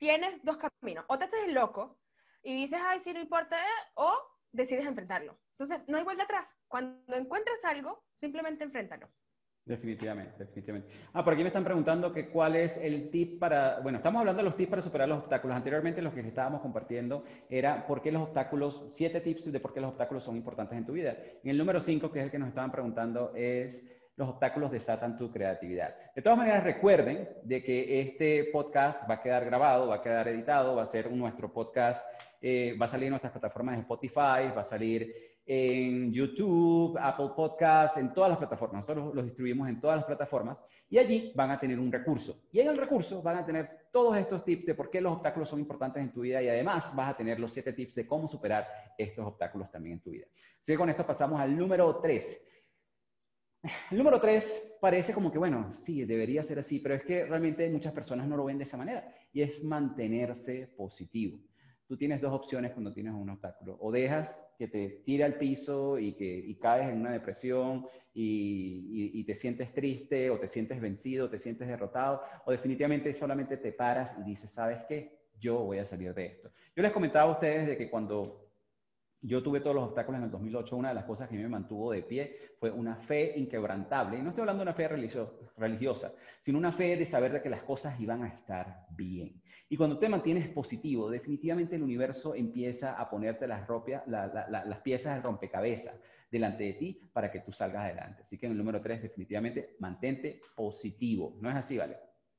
tienes dos caminos. O te haces el loco y dices, ay, sí, no importa, o decides enfrentarlo. Entonces, no hay vuelta atrás. Cuando encuentres algo, simplemente enfréntalo. Definitivamente, definitivamente. Por aquí me están preguntando que cuál es el tip para, bueno, estamos hablando de los tips para superar los obstáculos. Anteriormente los que estábamos compartiendo era por qué los obstáculos, 7 tips de por qué los obstáculos son importantes en tu vida. En el número 5, que es el que nos estaban preguntando, es los obstáculos desatan tu creatividad. De todas maneras, recuerden de que este podcast va a quedar grabado, va a quedar editado, va a ser nuestro podcast, va a salir en nuestras plataformas de Spotify, va a salir en YouTube, Apple Podcasts, en todas las plataformas. Nosotros los distribuimos en todas las plataformas y allí van a tener un recurso. Y en el recurso van a tener todos estos tips de por qué los obstáculos son importantes en tu vida y además vas a tener los 7 tips de cómo superar estos obstáculos también en tu vida. Así que con esto pasamos al número 3. El número 3 parece como que, bueno, sí, debería ser así, pero es que realmente muchas personas no lo ven de esa manera y es mantenerse positivo. Tú tienes dos opciones cuando tienes un obstáculo. O dejas que te tire al piso y caes en una depresión y te sientes triste o te sientes vencido, te sientes derrotado, o definitivamente solamente te paras y dices, ¿sabes qué? Yo voy a salir de esto. Yo les comentaba a ustedes de que cuando yo tuve todos los obstáculos en el 2008, una de las cosas que me mantuvo de pie fue una fe inquebrantable. Y no estoy hablando de una fe religiosa, sino una fe de saber de que las cosas iban a estar bien. Y cuando te mantienes positivo, definitivamente el universo empieza a ponerte las piezas del rompecabezas delante de ti para que tú salgas adelante. Así que en el número 3, definitivamente, mantente positivo. ¿No es así, Vale?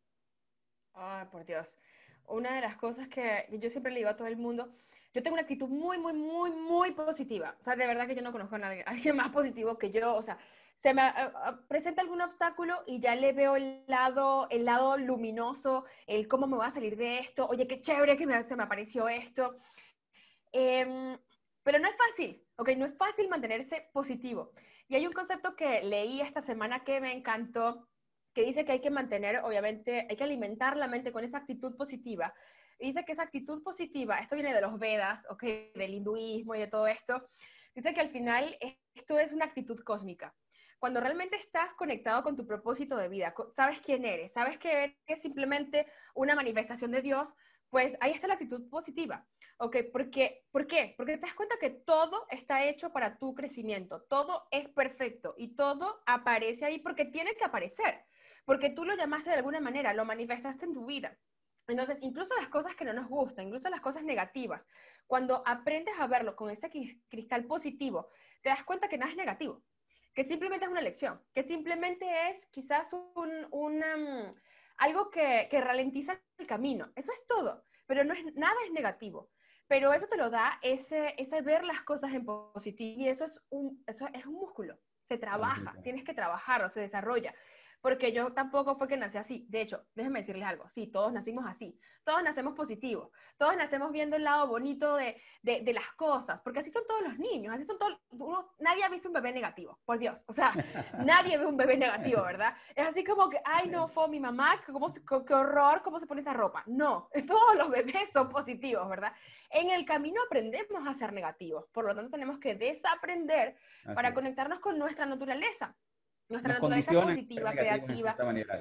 Ay, por Dios. Una de las cosas que yo siempre le digo a todo el mundo, yo tengo una actitud muy, muy, muy, muy positiva. O sea, de verdad que yo no conozco a alguien más positivo que yo. O sea, se me presenta algún obstáculo y ya le veo el lado luminoso, el cómo me va a salir de esto. Oye, qué chévere que se me apareció esto. Pero no es fácil, ¿ok? No es fácil mantenerse positivo. Y hay un concepto que leí esta semana que me encantó, que dice que hay que mantener, obviamente, hay que alimentar la mente con esa actitud positiva. Y dice que esa actitud positiva, esto viene de los Vedas, ¿okay? Del hinduismo y de todo esto, dice que al final esto es una actitud cósmica. Cuando realmente estás conectado con tu propósito de vida, sabes quién eres, sabes que eres simplemente una manifestación de Dios, pues ahí está la actitud positiva. ¿Okay? ¿Por qué? Porque te das cuenta que todo está hecho para tu crecimiento, todo es perfecto y todo aparece ahí porque tiene que aparecer, porque tú lo llamaste de alguna manera, lo manifestaste en tu vida. Entonces, incluso las cosas que no nos gustan, incluso las cosas negativas, cuando aprendes a verlo con ese cristal positivo, te das cuenta que nada es negativo, que simplemente es una lección, que simplemente es quizás algo que ralentiza el camino. Eso es todo, pero nada es negativo. Pero eso te lo da ese ver las cosas en positivo, y eso es un músculo, se trabaja, tienes que trabajarlo, se desarrolla. Porque yo tampoco fue que nací así. De hecho, déjenme decirles algo. Sí, todos nacimos así. Todos nacemos positivos. Todos nacemos viendo el lado bonito de las cosas. Porque así son todos los niños. Así son todos. Nadie ha visto un bebé negativo. Por Dios. O sea, nadie ve un bebé negativo, ¿verdad? Es así como que, ay, no, fue mi mamá. Qué horror, cómo se pone esa ropa. No, todos los bebés son positivos, ¿verdad? En el camino aprendemos a ser negativos. Por lo tanto, tenemos que desaprender para conectarnos con nuestra naturaleza. Nuestra naturaleza positiva, creativa.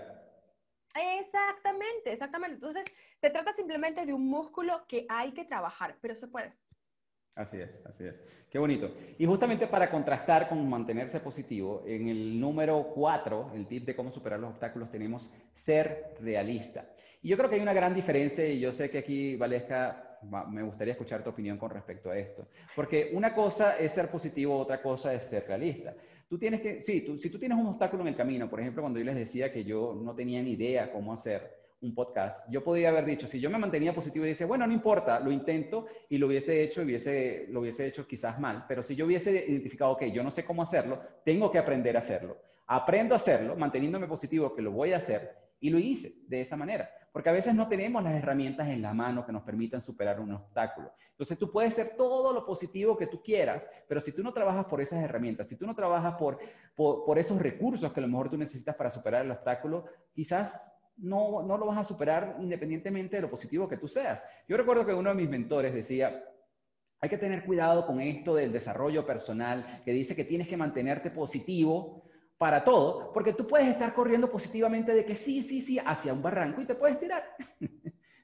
Exactamente, exactamente. Entonces, se trata simplemente de un músculo que hay que trabajar, pero se puede. Así es, así es. Qué bonito. Y justamente para contrastar con mantenerse positivo, en el número 4, el tip de cómo superar los obstáculos, tenemos ser realista. Y yo creo que hay una gran diferencia, y yo sé que aquí, Valesca, me gustaría escuchar tu opinión con respecto a esto. Porque una cosa es ser positivo, otra cosa es ser realista. Tú tienes que, si tú tienes un obstáculo en el camino, por ejemplo, cuando yo les decía que yo no tenía ni idea cómo hacer un podcast, yo podría haber dicho, si yo me mantenía positivo y decía, bueno, no importa, lo intento, y lo hubiese hecho, lo hubiese hecho quizás mal, pero si yo hubiese identificado, ok, yo no sé cómo hacerlo, tengo que aprender a hacerlo. Aprendo a hacerlo, manteniéndome positivo que lo voy a hacer, y lo hice de esa manera. Porque a veces no tenemos las herramientas en la mano que nos permitan superar un obstáculo. Entonces tú puedes ser todo lo positivo que tú quieras, pero si tú no trabajas por esas herramientas, si tú no trabajas por esos recursos que a lo mejor tú necesitas para superar el obstáculo, quizás no lo vas a superar independientemente de lo positivo que tú seas. Yo recuerdo que uno de mis mentores decía, hay que tener cuidado con esto del desarrollo personal, que dice que tienes que mantenerte positivo para todo, porque tú puedes estar corriendo positivamente de que sí, hacia un barranco y te puedes tirar.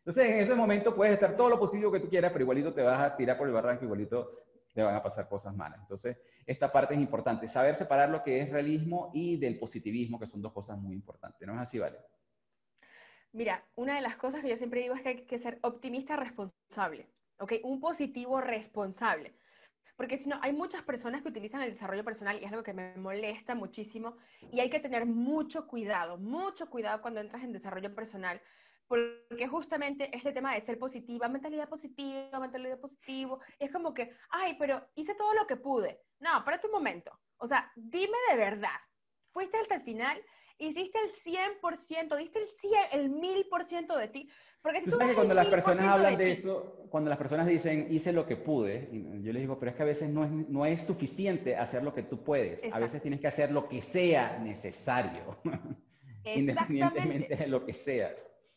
Entonces, en ese momento puedes estar todo lo positivo que tú quieras, pero igualito te vas a tirar por el barranco, igualito te van a pasar cosas malas. Entonces, esta parte es importante. Saber separar lo que es realismo y del positivismo, que son dos cosas muy importantes. ¿No es así, Vale? Mira, una de las cosas que yo siempre digo es que hay que ser optimista responsable, ¿ok? Un positivo responsable. Porque si no, hay muchas personas que utilizan el desarrollo personal y es algo que me molesta muchísimo y hay que tener mucho cuidado cuando entras en desarrollo personal, porque justamente este tema de ser positiva, mentalidad positivo, es como que, ay, pero hice todo lo que pude. No, espérate un momento. O sea, dime de verdad, fuiste hasta el final, hiciste el 100%, diste el 1000% de ti. Porque si Tú tú sabes que das cuando el las personas 1000% hablan de ti, eso, cuando las personas dicen, hice lo que pude, y yo les digo, pero es que a veces no es suficiente hacer lo que tú puedes. Exacto. A veces tienes que hacer lo que sea necesario, independientemente de lo que sea.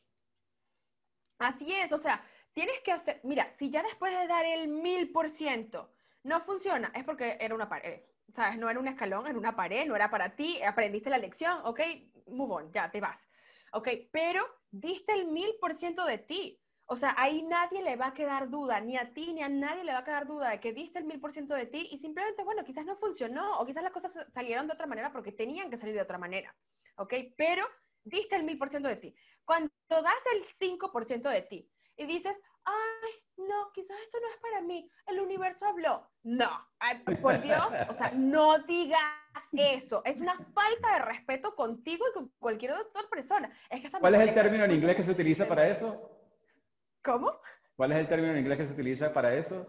Así es, o sea, tienes que hacer, mira, si ya después de dar el 1000% no funciona, es porque era una pared, ¿sabes? No era un escalón, era una pared, no era para ti, aprendiste la lección, ok, move on, ya te vas, ok, pero diste el 1000% de ti, o sea, ahí nadie le va a quedar duda, ni a ti ni a nadie le va a quedar duda de que diste el 1000% de ti y simplemente, bueno, quizás no funcionó o quizás las cosas salieron de otra manera porque tenían que salir de otra manera, ok, pero diste el 1000% de ti. Cuando das el 5% de ti y dices, ay, no, quizás esto no es para mí, el universo habló. No, ay, por Dios, o sea, no digas eso. Es una falta de respeto contigo y con cualquier otra persona. Es que ¿Cuál es el término en inglés que se utiliza para eso? ¿Cómo? ¿Cuál es el término en inglés que se utiliza para eso?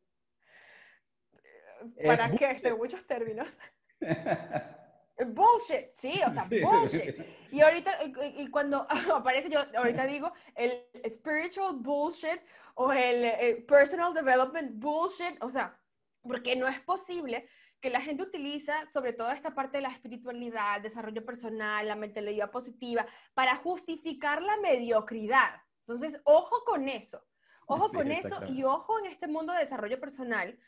¿Para qué? Tengo muchos términos. Bullshit, sí, o sea, bullshit. Y ahorita, y cuando aparece, yo ahorita digo el spiritual bullshit o el personal development bullshit, o sea, porque no es posible que la gente utiliza sobre todo esta parte de la espiritualidad, desarrollo personal, la mentalidad positiva, para justificar la mediocridad. Entonces, ojo con eso. Ojo con eso y ojo en este mundo de desarrollo personal,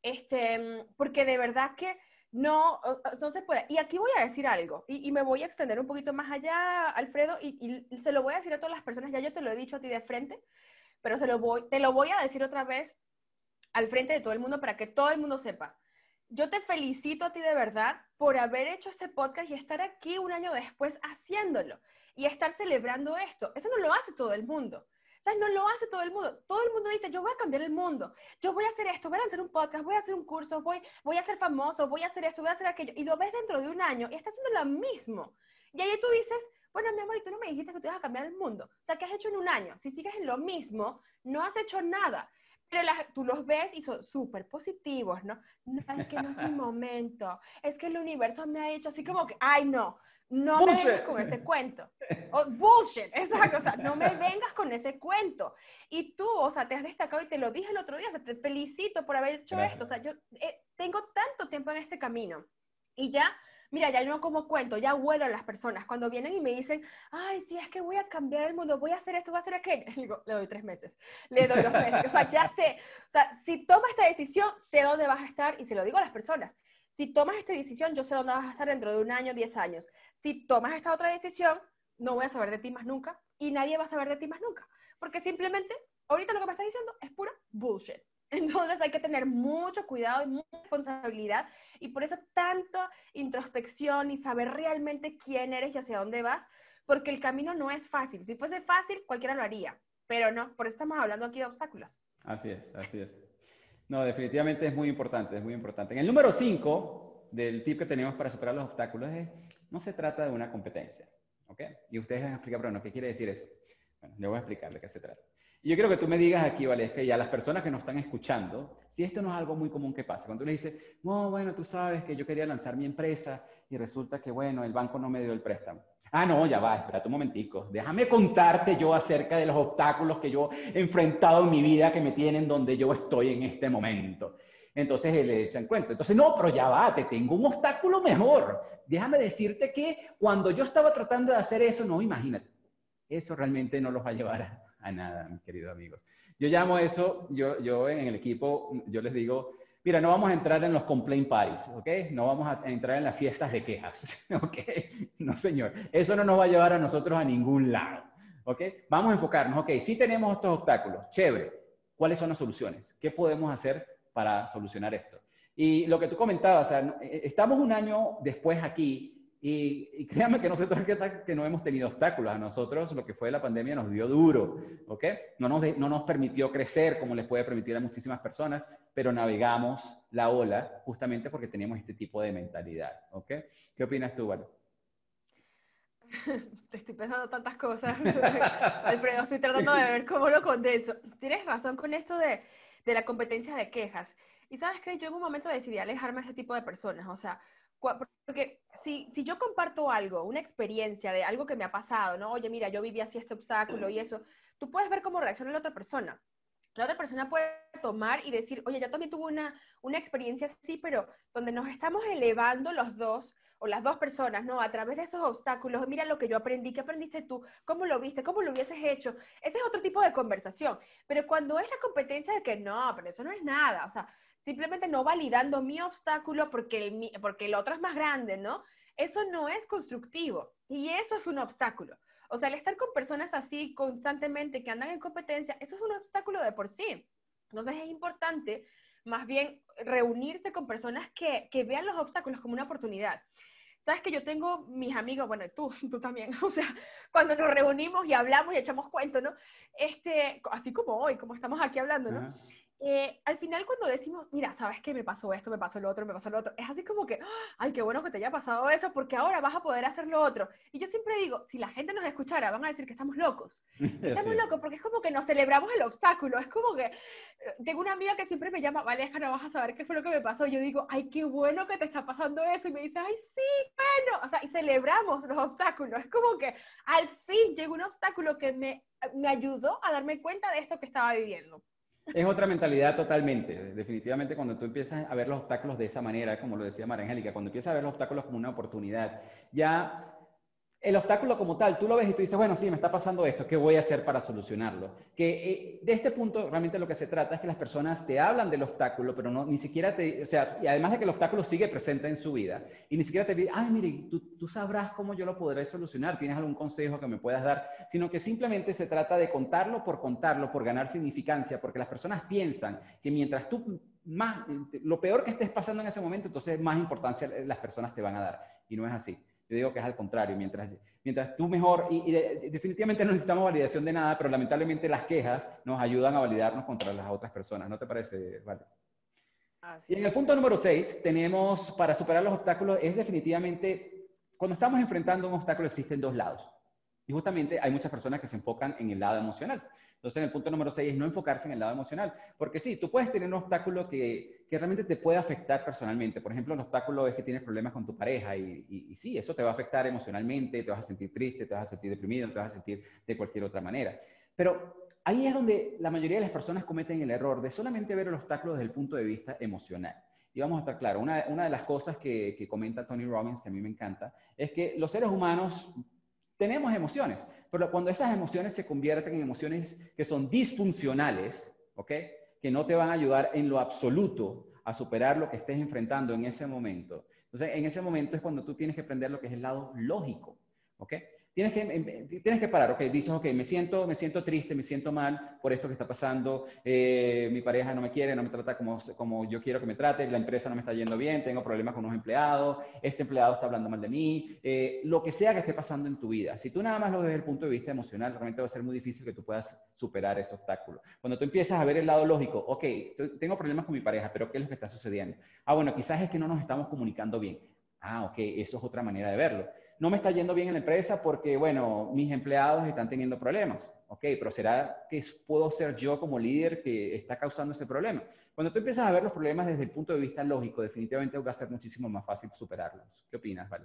porque de verdad que no se puede. Y aquí voy a decir algo, y me voy a extender un poquito más allá, Alfredo, y se lo voy a decir a todas las personas, ya yo te lo he dicho a ti de frente, pero te lo voy a decir otra vez al frente de todo el mundo para que todo el mundo sepa. Yo te felicito a ti de verdad por haber hecho este podcast y estar aquí un año después haciéndolo, y estar celebrando esto. Eso no lo hace todo el mundo. ¿Sabes? No lo hace todo el mundo. Todo el mundo dice, yo voy a cambiar el mundo, yo voy a hacer esto, voy a hacer un podcast, voy a hacer un curso, voy a ser famoso, voy a hacer esto, voy a hacer aquello. Y lo ves dentro de un año y está haciendo lo mismo. Y ahí tú dices, bueno, mi amor, y tú no me dijiste que te ibas a cambiar el mundo. O sea, ¿qué has hecho en un año? Si sigues en lo mismo, no has hecho nada. Pero tú los ves y son súper positivos, ¿no? No, es que no es mi momento. Es que el universo me ha hecho así como que, ay, no me vengas con ese cuento. Oh, bullshit, exacto, o sea, no me vengas con ese cuento. Y tú, o sea, te has destacado y te lo dije el otro día, o sea, te felicito por haber hecho esto. O sea, yo tengo tanto tiempo en este camino y ya, mira, ya no como cuento, ya huelo a las personas. Cuando vienen y me dicen, ay, sí, es que voy a cambiar el mundo, voy a hacer esto, voy a hacer aquello. Le digo, le doy 3 meses, le doy 2 meses. O sea, ya sé, o sea, si tomas esta decisión, sé dónde vas a estar y se lo digo a las personas. Si tomas esta decisión, yo sé dónde vas a estar dentro de 1 año, 10 años. Si tomas esta otra decisión, no voy a saber de ti más nunca y nadie va a saber de ti más nunca. Porque simplemente, ahorita lo que me estás diciendo es pura bullshit. Entonces hay que tener mucho cuidado y mucha responsabilidad y por eso tanta introspección y saber realmente quién eres y hacia dónde vas, porque el camino no es fácil. Si fuese fácil, cualquiera lo haría, pero no, por eso estamos hablando aquí de obstáculos. Así es, así es. No, definitivamente es muy importante, es muy importante. En el número 5 del tip que tenemos para superar los obstáculos es, no se trata de una competencia, ¿ok? Y ustedes van a explicar, pero no, ¿qué quiere decir eso? Bueno, yo voy a explicar de qué se trata. Y yo quiero que tú me digas aquí, Valesca, y a las personas que nos están escuchando, si esto no es algo muy común que pasa. Cuando tú le dices, no, bueno, tú sabes que yo quería lanzar mi empresa y resulta que, bueno, el banco no me dio el préstamo. Ah, no, ya va, espérate un momentico. Déjame contarte yo acerca de los obstáculos que yo he enfrentado en mi vida que me tienen donde yo estoy en este momento. Entonces él le echa en cuento. Entonces, no, pero ya va, te tengo un obstáculo mejor. Déjame decirte que cuando yo estaba tratando de hacer eso, no, imagínate, eso realmente no los va a llevar a nada, mis queridos amigos. Yo llamo eso, yo en el equipo, yo les digo, mira, no vamos a entrar en los complaint parties, ¿ok? No vamos a entrar en las fiestas de quejas, ¿ok? No, señor. Eso no nos va a llevar a nosotros a ningún lado, ¿ok? Vamos a enfocarnos, ok, si tenemos estos obstáculos, chévere, ¿cuáles son las soluciones? ¿Qué podemos hacer para solucionar esto? Y lo que tú comentabas, o sea, estamos un año después aquí y créanme que nosotros que no hemos tenido obstáculos. A nosotros lo que fue la pandemia nos dio duro, ¿ok? No nos permitió crecer como les puede permitir a muchísimas personas, pero navegamos la ola justamente porque teníamos este tipo de mentalidad, ¿ok? ¿Qué opinas tú, Vale? Te estoy pensando tantas cosas, Alfredo, estoy tratando de ver cómo lo condenso. Tienes razón con esto de la competencia de quejas. Y sabes que yo en un momento decidí alejarme de ese tipo de personas, o sea, porque si yo comparto algo, una experiencia de algo que me ha pasado, ¿no? Oye, mira, yo viví así este obstáculo y eso, tú puedes ver cómo reacciona la otra persona. La otra persona puede tomar y decir, oye, yo también tuve una experiencia así, pero donde nos estamos elevando los dos, o las dos personas, ¿no? A través de esos obstáculos, mira lo que yo aprendí, ¿qué aprendiste tú? ¿Cómo lo viste? ¿Cómo lo hubieses hecho? Ese es otro tipo de conversación. Pero cuando es la competencia de que no, pero eso no es nada, o sea, simplemente no validando mi obstáculo porque el otro es más grande, ¿no? Eso no es constructivo y eso es un obstáculo. O sea, el estar con personas así constantemente que andan en competencia, eso es un obstáculo de por sí. Entonces es importante más bien reunirse con personas que vean los obstáculos como una oportunidad. Sabes que yo tengo mis amigos, bueno, tú también, o sea, cuando nos reunimos y hablamos y echamos cuento, ¿no? Así como hoy, como estamos aquí hablando, ¿no? Al final cuando decimos, mira, ¿sabes qué? Me pasó esto, me pasó lo otro, me pasó lo otro, es así como que, ay, qué bueno que te haya pasado eso, porque ahora vas a poder hacer lo otro. Y yo siempre digo, si la gente nos escuchara, van a decir que estamos locos. Estamos locos porque es como que nos celebramos el obstáculo, es como que tengo una amiga que siempre me llama, Valeja, no vas a saber qué fue lo que me pasó. Yo digo, ay, qué bueno que te está pasando eso. Y me dice, ay, sí, bueno. O sea, y celebramos los obstáculos. Es como que al fin llegó un obstáculo que me ayudó a darme cuenta de esto que estaba viviendo. Es otra mentalidad totalmente. Definitivamente cuando tú empiezas a ver los obstáculos de esa manera, como lo decía María Angélica, cuando empiezas a ver los obstáculos como una oportunidad, ya el obstáculo como tal, tú lo ves y tú dices, bueno, sí, me está pasando esto, ¿qué voy a hacer para solucionarlo? Que de este punto realmente lo que se trata es que las personas te hablan del obstáculo, pero no, ni siquiera o sea, y además de que el obstáculo sigue presente en su vida, y ni siquiera te dicen, ay, mire, tú sabrás cómo yo lo podré solucionar, ¿tienes algún consejo que me puedas dar? Sino que simplemente se trata de contarlo, por ganar significancia, porque las personas piensan que mientras tú más, lo peor que estés pasando en ese momento, entonces más importancia las personas te van a dar, y no es así. Yo digo que es al contrario, mientras tú mejor, definitivamente no necesitamos validación de nada, pero lamentablemente las quejas nos ayudan a validarnos contra las otras personas, ¿no te parece, Vale? Y en el punto número 6, tenemos para superar los obstáculos, es definitivamente, cuando estamos enfrentando un obstáculo existen dos lados. Y justamente hay muchas personas que se enfocan en el lado emocional. Entonces, en el punto número 6 es no enfocarse en el lado emocional. Porque sí, tú puedes tener un obstáculo que realmente te puede afectar personalmente. Por ejemplo, el obstáculo es que tienes problemas con tu pareja y sí, eso te va a afectar emocionalmente, te vas a sentir triste, te vas a sentir deprimido, te vas a sentir de cualquier otra manera. Pero ahí es donde la mayoría de las personas cometen el error de solamente ver el obstáculo desde el punto de vista emocional. Y vamos a estar claros, una de las cosas que comenta Tony Robbins, que a mí me encanta, es que los seres humanos tenemos emociones, pero cuando esas emociones se convierten en emociones que son disfuncionales, ¿ok? Que no te van a ayudar en lo absoluto a superar lo que estés enfrentando en ese momento. Entonces, en ese momento es cuando tú tienes que aprender lo que es el lado lógico, ¿ok? Tienes que parar, ok, dices, ok, me siento triste, me siento mal por esto que está pasando, mi pareja no me quiere, no me trata como yo quiero que me trate, la empresa no me está yendo bien, tengo problemas con unos empleados, este empleado está hablando mal de mí, lo que sea que esté pasando en tu vida. Si tú nada más lo ves desde el punto de vista emocional, realmente va a ser muy difícil que tú puedas superar ese obstáculo. Cuando tú empiezas a ver el lado lógico, ok, tengo problemas con mi pareja, pero ¿qué es lo que está sucediendo? Ah, bueno, quizás es que no nos estamos comunicando bien. Ah, ok, eso es otra manera de verlo. No me está yendo bien en la empresa porque, bueno, mis empleados están teniendo problemas. Ok, pero ¿será que puedo ser yo como líder que está causando ese problema? Cuando tú empiezas a ver los problemas desde el punto de vista lógico, definitivamente va a ser muchísimo más fácil superarlos. ¿Qué opinas, Vale?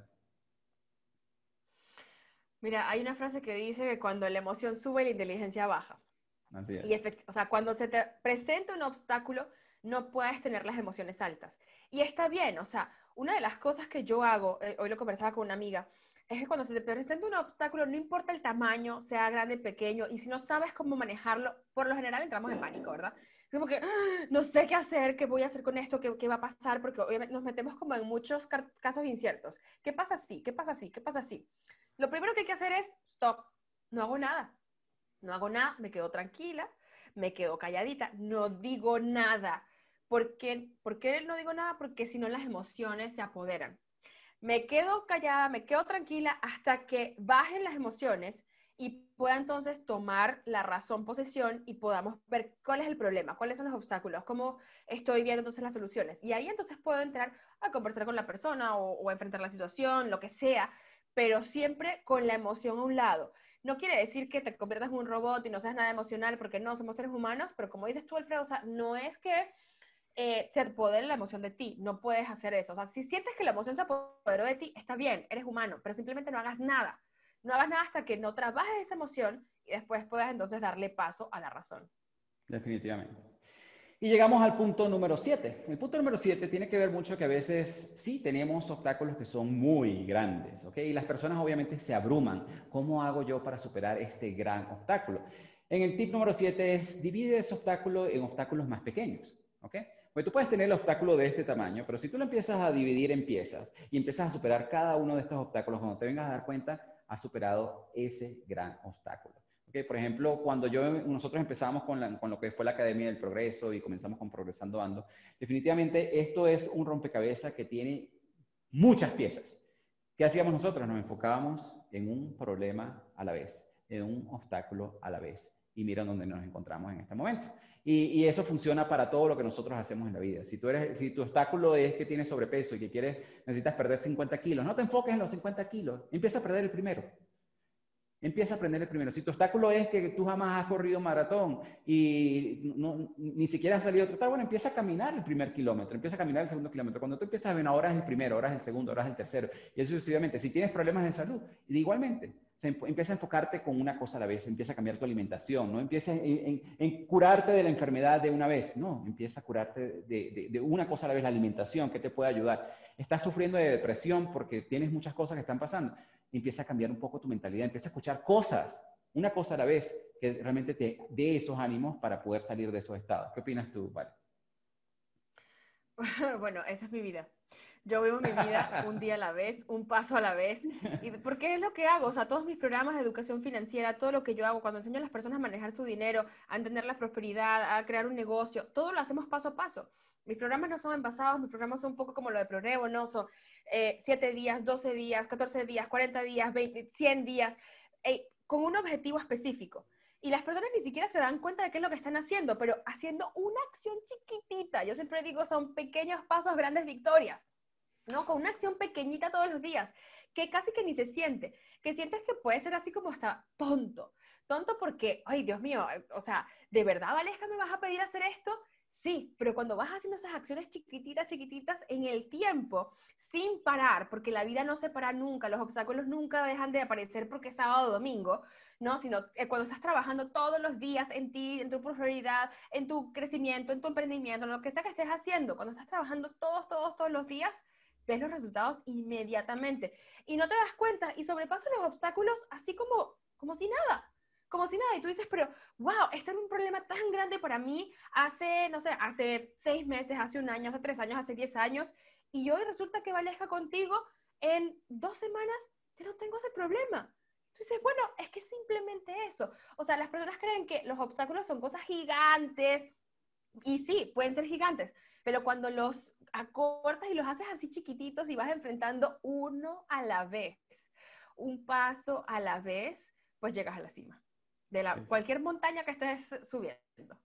Mira, hay una frase que dice que cuando la emoción sube, la inteligencia baja. Así es. Y o sea, cuando se te presenta un obstáculo, no puedes tener las emociones altas. Y está bien, o sea, una de las cosas que yo hago, hoy lo conversaba con una amiga, es que cuando se te presenta un obstáculo, no importa el tamaño, sea grande, pequeño, y si no sabes cómo manejarlo, por lo general entramos en pánico, ¿verdad? Es como que no sé qué hacer, qué voy a hacer con esto, qué va a pasar, porque obviamente nos metemos como en muchos casos inciertos. ¿Qué pasa si? ¿Qué pasa si? ¿Qué pasa si? Lo primero que hay que hacer es stop, no hago nada. No hago nada, me quedo tranquila, me quedo calladita, no digo nada. ¿Por qué no digo nada? Porque si no las emociones se apoderan. Me quedo callada, me quedo tranquila hasta que bajen las emociones y pueda entonces tomar la razón posesión y podamos ver cuál es el problema, cuáles son los obstáculos, cómo estoy viendo entonces las soluciones. Y ahí entonces puedo entrar a conversar con la persona o enfrentar la situación, lo que sea, pero siempre con la emoción a un lado. No quiere decir que te conviertas en un robot y no seas nada emocional, porque no, somos seres humanos, pero como dices tú, Alfredo, o sea, no es que se apodere la emoción de ti, no puedes hacer eso. O sea, si sientes que la emoción se apoderó de ti, está bien, eres humano, pero simplemente no hagas nada. No hagas nada hasta que no trabajes esa emoción y después puedas entonces darle paso a la razón. Definitivamente. Y llegamos al punto número 7. El punto número 7 tiene que ver mucho que a veces sí tenemos obstáculos que son muy grandes, ¿ok? Y las personas obviamente se abruman. ¿Cómo hago yo para superar este gran obstáculo? En el tip número 7 es divide ese obstáculo en obstáculos más pequeños, ¿ok? Pues tú puedes tener el obstáculo de este tamaño, pero si tú lo empiezas a dividir en piezas y empiezas a superar cada uno de estos obstáculos, cuando te vengas a dar cuenta, has superado ese gran obstáculo. Okay, por ejemplo, cuando nosotros empezamos con lo que fue la Academia del Progreso y comenzamos con Progresando Ando, definitivamente esto es un rompecabezas que tiene muchas piezas. ¿Qué hacíamos nosotros? Nos enfocábamos en un problema a la vez, en un obstáculo a la vez. Y mira dónde nos encontramos en este momento. Y eso funciona para todo lo que nosotros hacemos en la vida. Si tu obstáculo es que tienes sobrepeso y que necesitas perder 50 kilos, no te enfoques en los 50 kilos, empieza a perder el primero. Empieza a aprender el primero. Si tu obstáculo es que tú jamás has corrido maratón y ni siquiera has salido a trotar, bueno, empieza a caminar el primer kilómetro, empieza a caminar el segundo kilómetro. Cuando tú empiezas a ver, ahora es el primero, ahora es el segundo, ahora es el tercero, y eso sucesivamente. Si tienes problemas de salud, igualmente, empieza a enfocarte con una cosa a la vez, empieza a cambiar tu alimentación, no empieces en curarte de la enfermedad de una vez, no, empieza a curarte de una cosa a la vez, la alimentación, que te puede ayudar. Estás sufriendo de depresión porque tienes muchas cosas que están pasando. Empieza a cambiar un poco tu mentalidad, empieza a escuchar cosas, una cosa a la vez, que realmente te dé esos ánimos para poder salir de esos estados. ¿Qué opinas tú, Vale? Bueno, esa es mi vida. Yo vivo mi vida un día a la vez, un paso a la vez, y porque es lo que hago, o sea, todos mis programas de educación financiera, todo lo que yo hago, cuando enseño a las personas a manejar su dinero, a entender la prosperidad, a crear un negocio, todo lo hacemos paso a paso. Mis programas no son envasados, mis programas son un poco como lo de ProRevo, ¿no? Son 7 días, 12 días, 14 días, 40 días, 20, 100 días, con un objetivo específico. Y las personas ni siquiera se dan cuenta de qué es lo que están haciendo, pero haciendo una acción chiquitita. Yo siempre digo, son pequeños pasos, grandes victorias. ¿No? Con una acción pequeñita todos los días, que casi que ni se siente, que sientes que puede ser así como hasta tonto. Tonto porque, ay, Dios mío, o sea, ¿de verdad, Valesca, me vas a pedir hacer esto? Sí, pero cuando vas haciendo esas acciones chiquititas, chiquititas, en el tiempo, sin parar, porque la vida no se para nunca, los obstáculos nunca dejan de aparecer porque es sábado o domingo, ¿no? Sino cuando estás trabajando todos los días en ti, en tu prosperidad, en tu crecimiento, en tu emprendimiento, en lo que sea que estés haciendo, cuando estás trabajando todos los días, ves los resultados inmediatamente. Y no te das cuenta y sobrepasas los obstáculos así como si nada. Como si nada. Y tú dices, pero, wow, este era un problema tan grande para mí hace, no sé, hace 6 meses, hace un año, hace 3 años, hace 10 años. Y hoy resulta que Valesca contigo, en 2 semanas, ya no tengo ese problema. Entonces, bueno, es que simplemente eso. O sea, las personas creen que los obstáculos son cosas gigantes. Y sí, pueden ser gigantes, pero cuando los acortas y los haces así chiquititos y vas enfrentando uno a la vez, un paso a la vez, pues llegas a la cima de cualquier montaña que estés subiendo.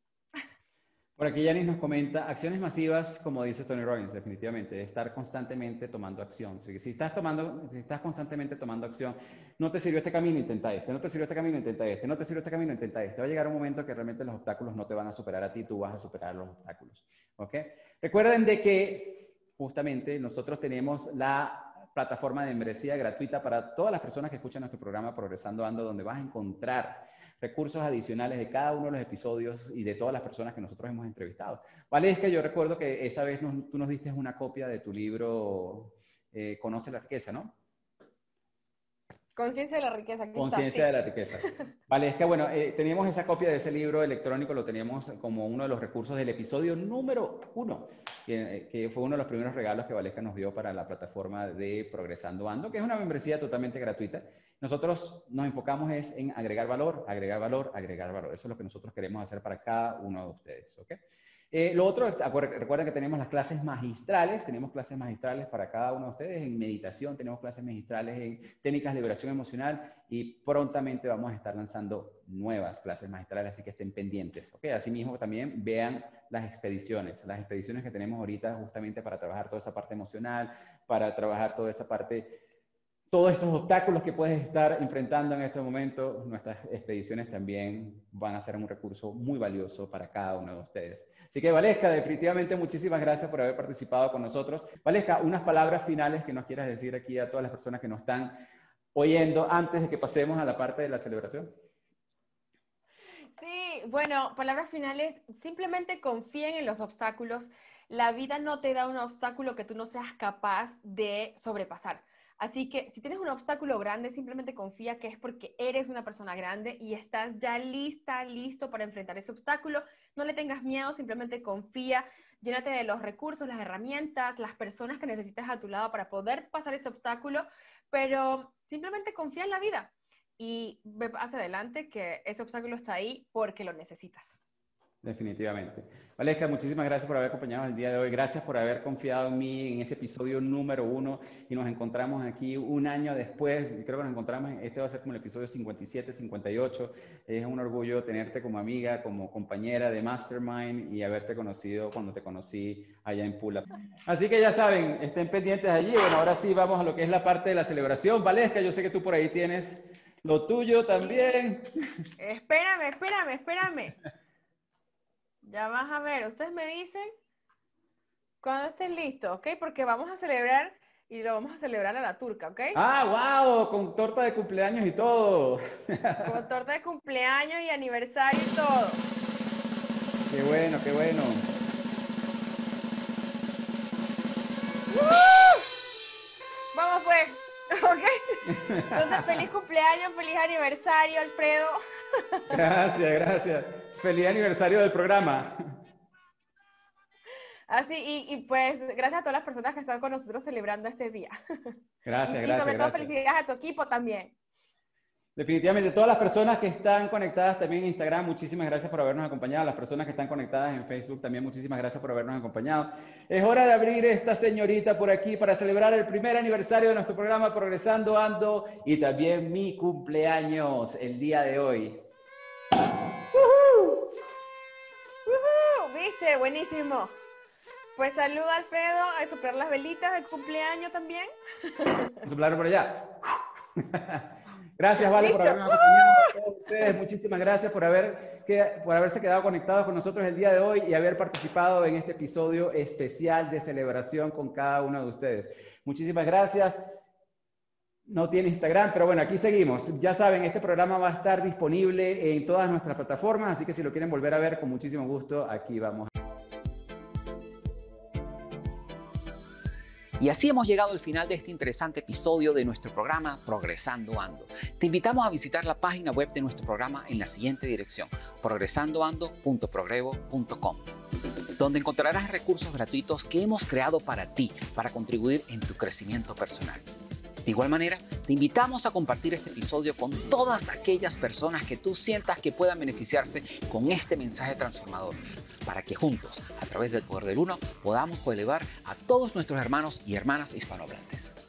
Por aquí Yanis nos comenta, acciones masivas, como dice Tony Robbins, definitivamente, estar constantemente tomando acción. Si estás constantemente tomando acción, no te sirvió este camino, intenta este, no te sirvió este camino, intenta este, no te sirvió este camino, intenta este. Va a llegar un momento que realmente los obstáculos no te van a superar a ti, tú vas a superar los obstáculos. ¿Ok? Recuerden de que justamente nosotros tenemos la plataforma de membresía gratuita para todas las personas que escuchan nuestro programa Progresando Ando, donde vas a encontrar recursos adicionales de cada uno de los episodios y de todas las personas que nosotros hemos entrevistado. Vale, es que yo recuerdo que esa vez tú nos diste una copia de tu libro Conoce la riqueza, ¿no? Conciencia de la riqueza. Aquí Conciencia está, de la riqueza. Vale, es que bueno, teníamos esa copia de ese libro electrónico, lo teníamos como uno de los recursos del episodio número 1, que fue uno de los primeros regalos que Valesca nos dio para la plataforma de Progresando Ando, que es una membresía totalmente gratuita. Nosotros nos enfocamos en agregar valor, agregar valor, agregar valor. Eso es lo que nosotros queremos hacer para cada uno de ustedes, ¿ok? Lo otro, recuerden que tenemos las clases magistrales para cada uno de ustedes en meditación, tenemos clases magistrales en técnicas de liberación emocional y prontamente vamos a estar lanzando nuevas clases magistrales, así que estén pendientes, ¿ok? Asimismo también vean las expediciones que tenemos ahorita justamente para trabajar toda esa parte emocional, para trabajar toda esa parte, todos esos obstáculos que puedes estar enfrentando en este momento. Nuestras expediciones también van a ser un recurso muy valioso para cada uno de ustedes. Así que, Valesca, definitivamente muchísimas gracias por haber participado con nosotros. Valesca, unas palabras finales que nos quieras decir aquí a todas las personas que nos están oyendo antes de que pasemos a la parte de la celebración. Sí, bueno, palabras finales, simplemente confíen en los obstáculos. La vida no te da un obstáculo que tú no seas capaz de sobrepasar. Así que si tienes un obstáculo grande, simplemente confía que es porque eres una persona grande y estás ya listo para enfrentar ese obstáculo. No le tengas miedo, simplemente confía, llénate de los recursos, las herramientas, las personas que necesitas a tu lado para poder pasar ese obstáculo, pero simplemente confía en la vida y ve hacia adelante que ese obstáculo está ahí porque lo necesitas. Definitivamente. Valesca, muchísimas gracias por haber acompañado el día de hoy. Gracias por haber confiado en mí en ese episodio número 1 y nos encontramos aquí un año después. Creo que nos encontramos, este va a ser como el episodio 57, 58. Es un orgullo tenerte como amiga, como compañera de Mastermind y haberte conocido cuando te conocí allá en Pula. Así que ya saben, estén pendientes allí. Bueno, ahora sí vamos a lo que es la parte de la celebración. Valesca, yo sé que tú por ahí tienes lo tuyo también. Espérame. Ya vas a ver, ustedes me dicen cuando estén listos, ¿ok? Porque vamos a celebrar y lo vamos a celebrar a la turca, ¿ok? ¡Ah, wow! Con torta de cumpleaños y todo. Con torta de cumpleaños y aniversario y todo. ¡Qué bueno, qué bueno! Vamos pues, ¿ok? Entonces, feliz cumpleaños, feliz aniversario, Alfredo. Gracias. Feliz aniversario del programa. Así, y pues gracias a todas las personas que están con nosotros celebrando este día. Gracias, y sobre todo felicidades a tu equipo también. Definitivamente, todas las personas que están conectadas también en Instagram, muchísimas gracias por habernos acompañado. Las personas que están conectadas en Facebook también, muchísimas gracias por habernos acompañado. Es hora de abrir esta señorita por aquí para celebrar el primer aniversario de nuestro programa Progresando Ando y también mi cumpleaños el día de hoy. ¿Viste? Buenísimo. Pues saluda, Alfredo, a soplar las velitas del cumpleaños también. A soplar por allá. Gracias, Vale, por habernos acompañado a todos ustedes. Muchísimas gracias por haberse quedado conectados con nosotros el día de hoy y haber participado en este episodio especial de celebración con cada uno de ustedes. Muchísimas gracias. No tiene Instagram, pero bueno, aquí seguimos. Ya saben, este programa va a estar disponible en todas nuestras plataformas, así que si lo quieren volver a ver, con muchísimo gusto, aquí vamos. Y así hemos llegado al final de este interesante episodio de nuestro programa Progresando Ando. Te invitamos a visitar la página web de nuestro programa en la siguiente dirección: progresandoando.progrevo.com, donde encontrarás recursos gratuitos que hemos creado para ti, para contribuir en tu crecimiento personal. De igual manera, te invitamos a compartir este episodio con todas aquellas personas que tú sientas que puedan beneficiarse con este mensaje transformador, para que juntos, a través del poder del uno, podamos coelevar a todos nuestros hermanos y hermanas hispanohablantes.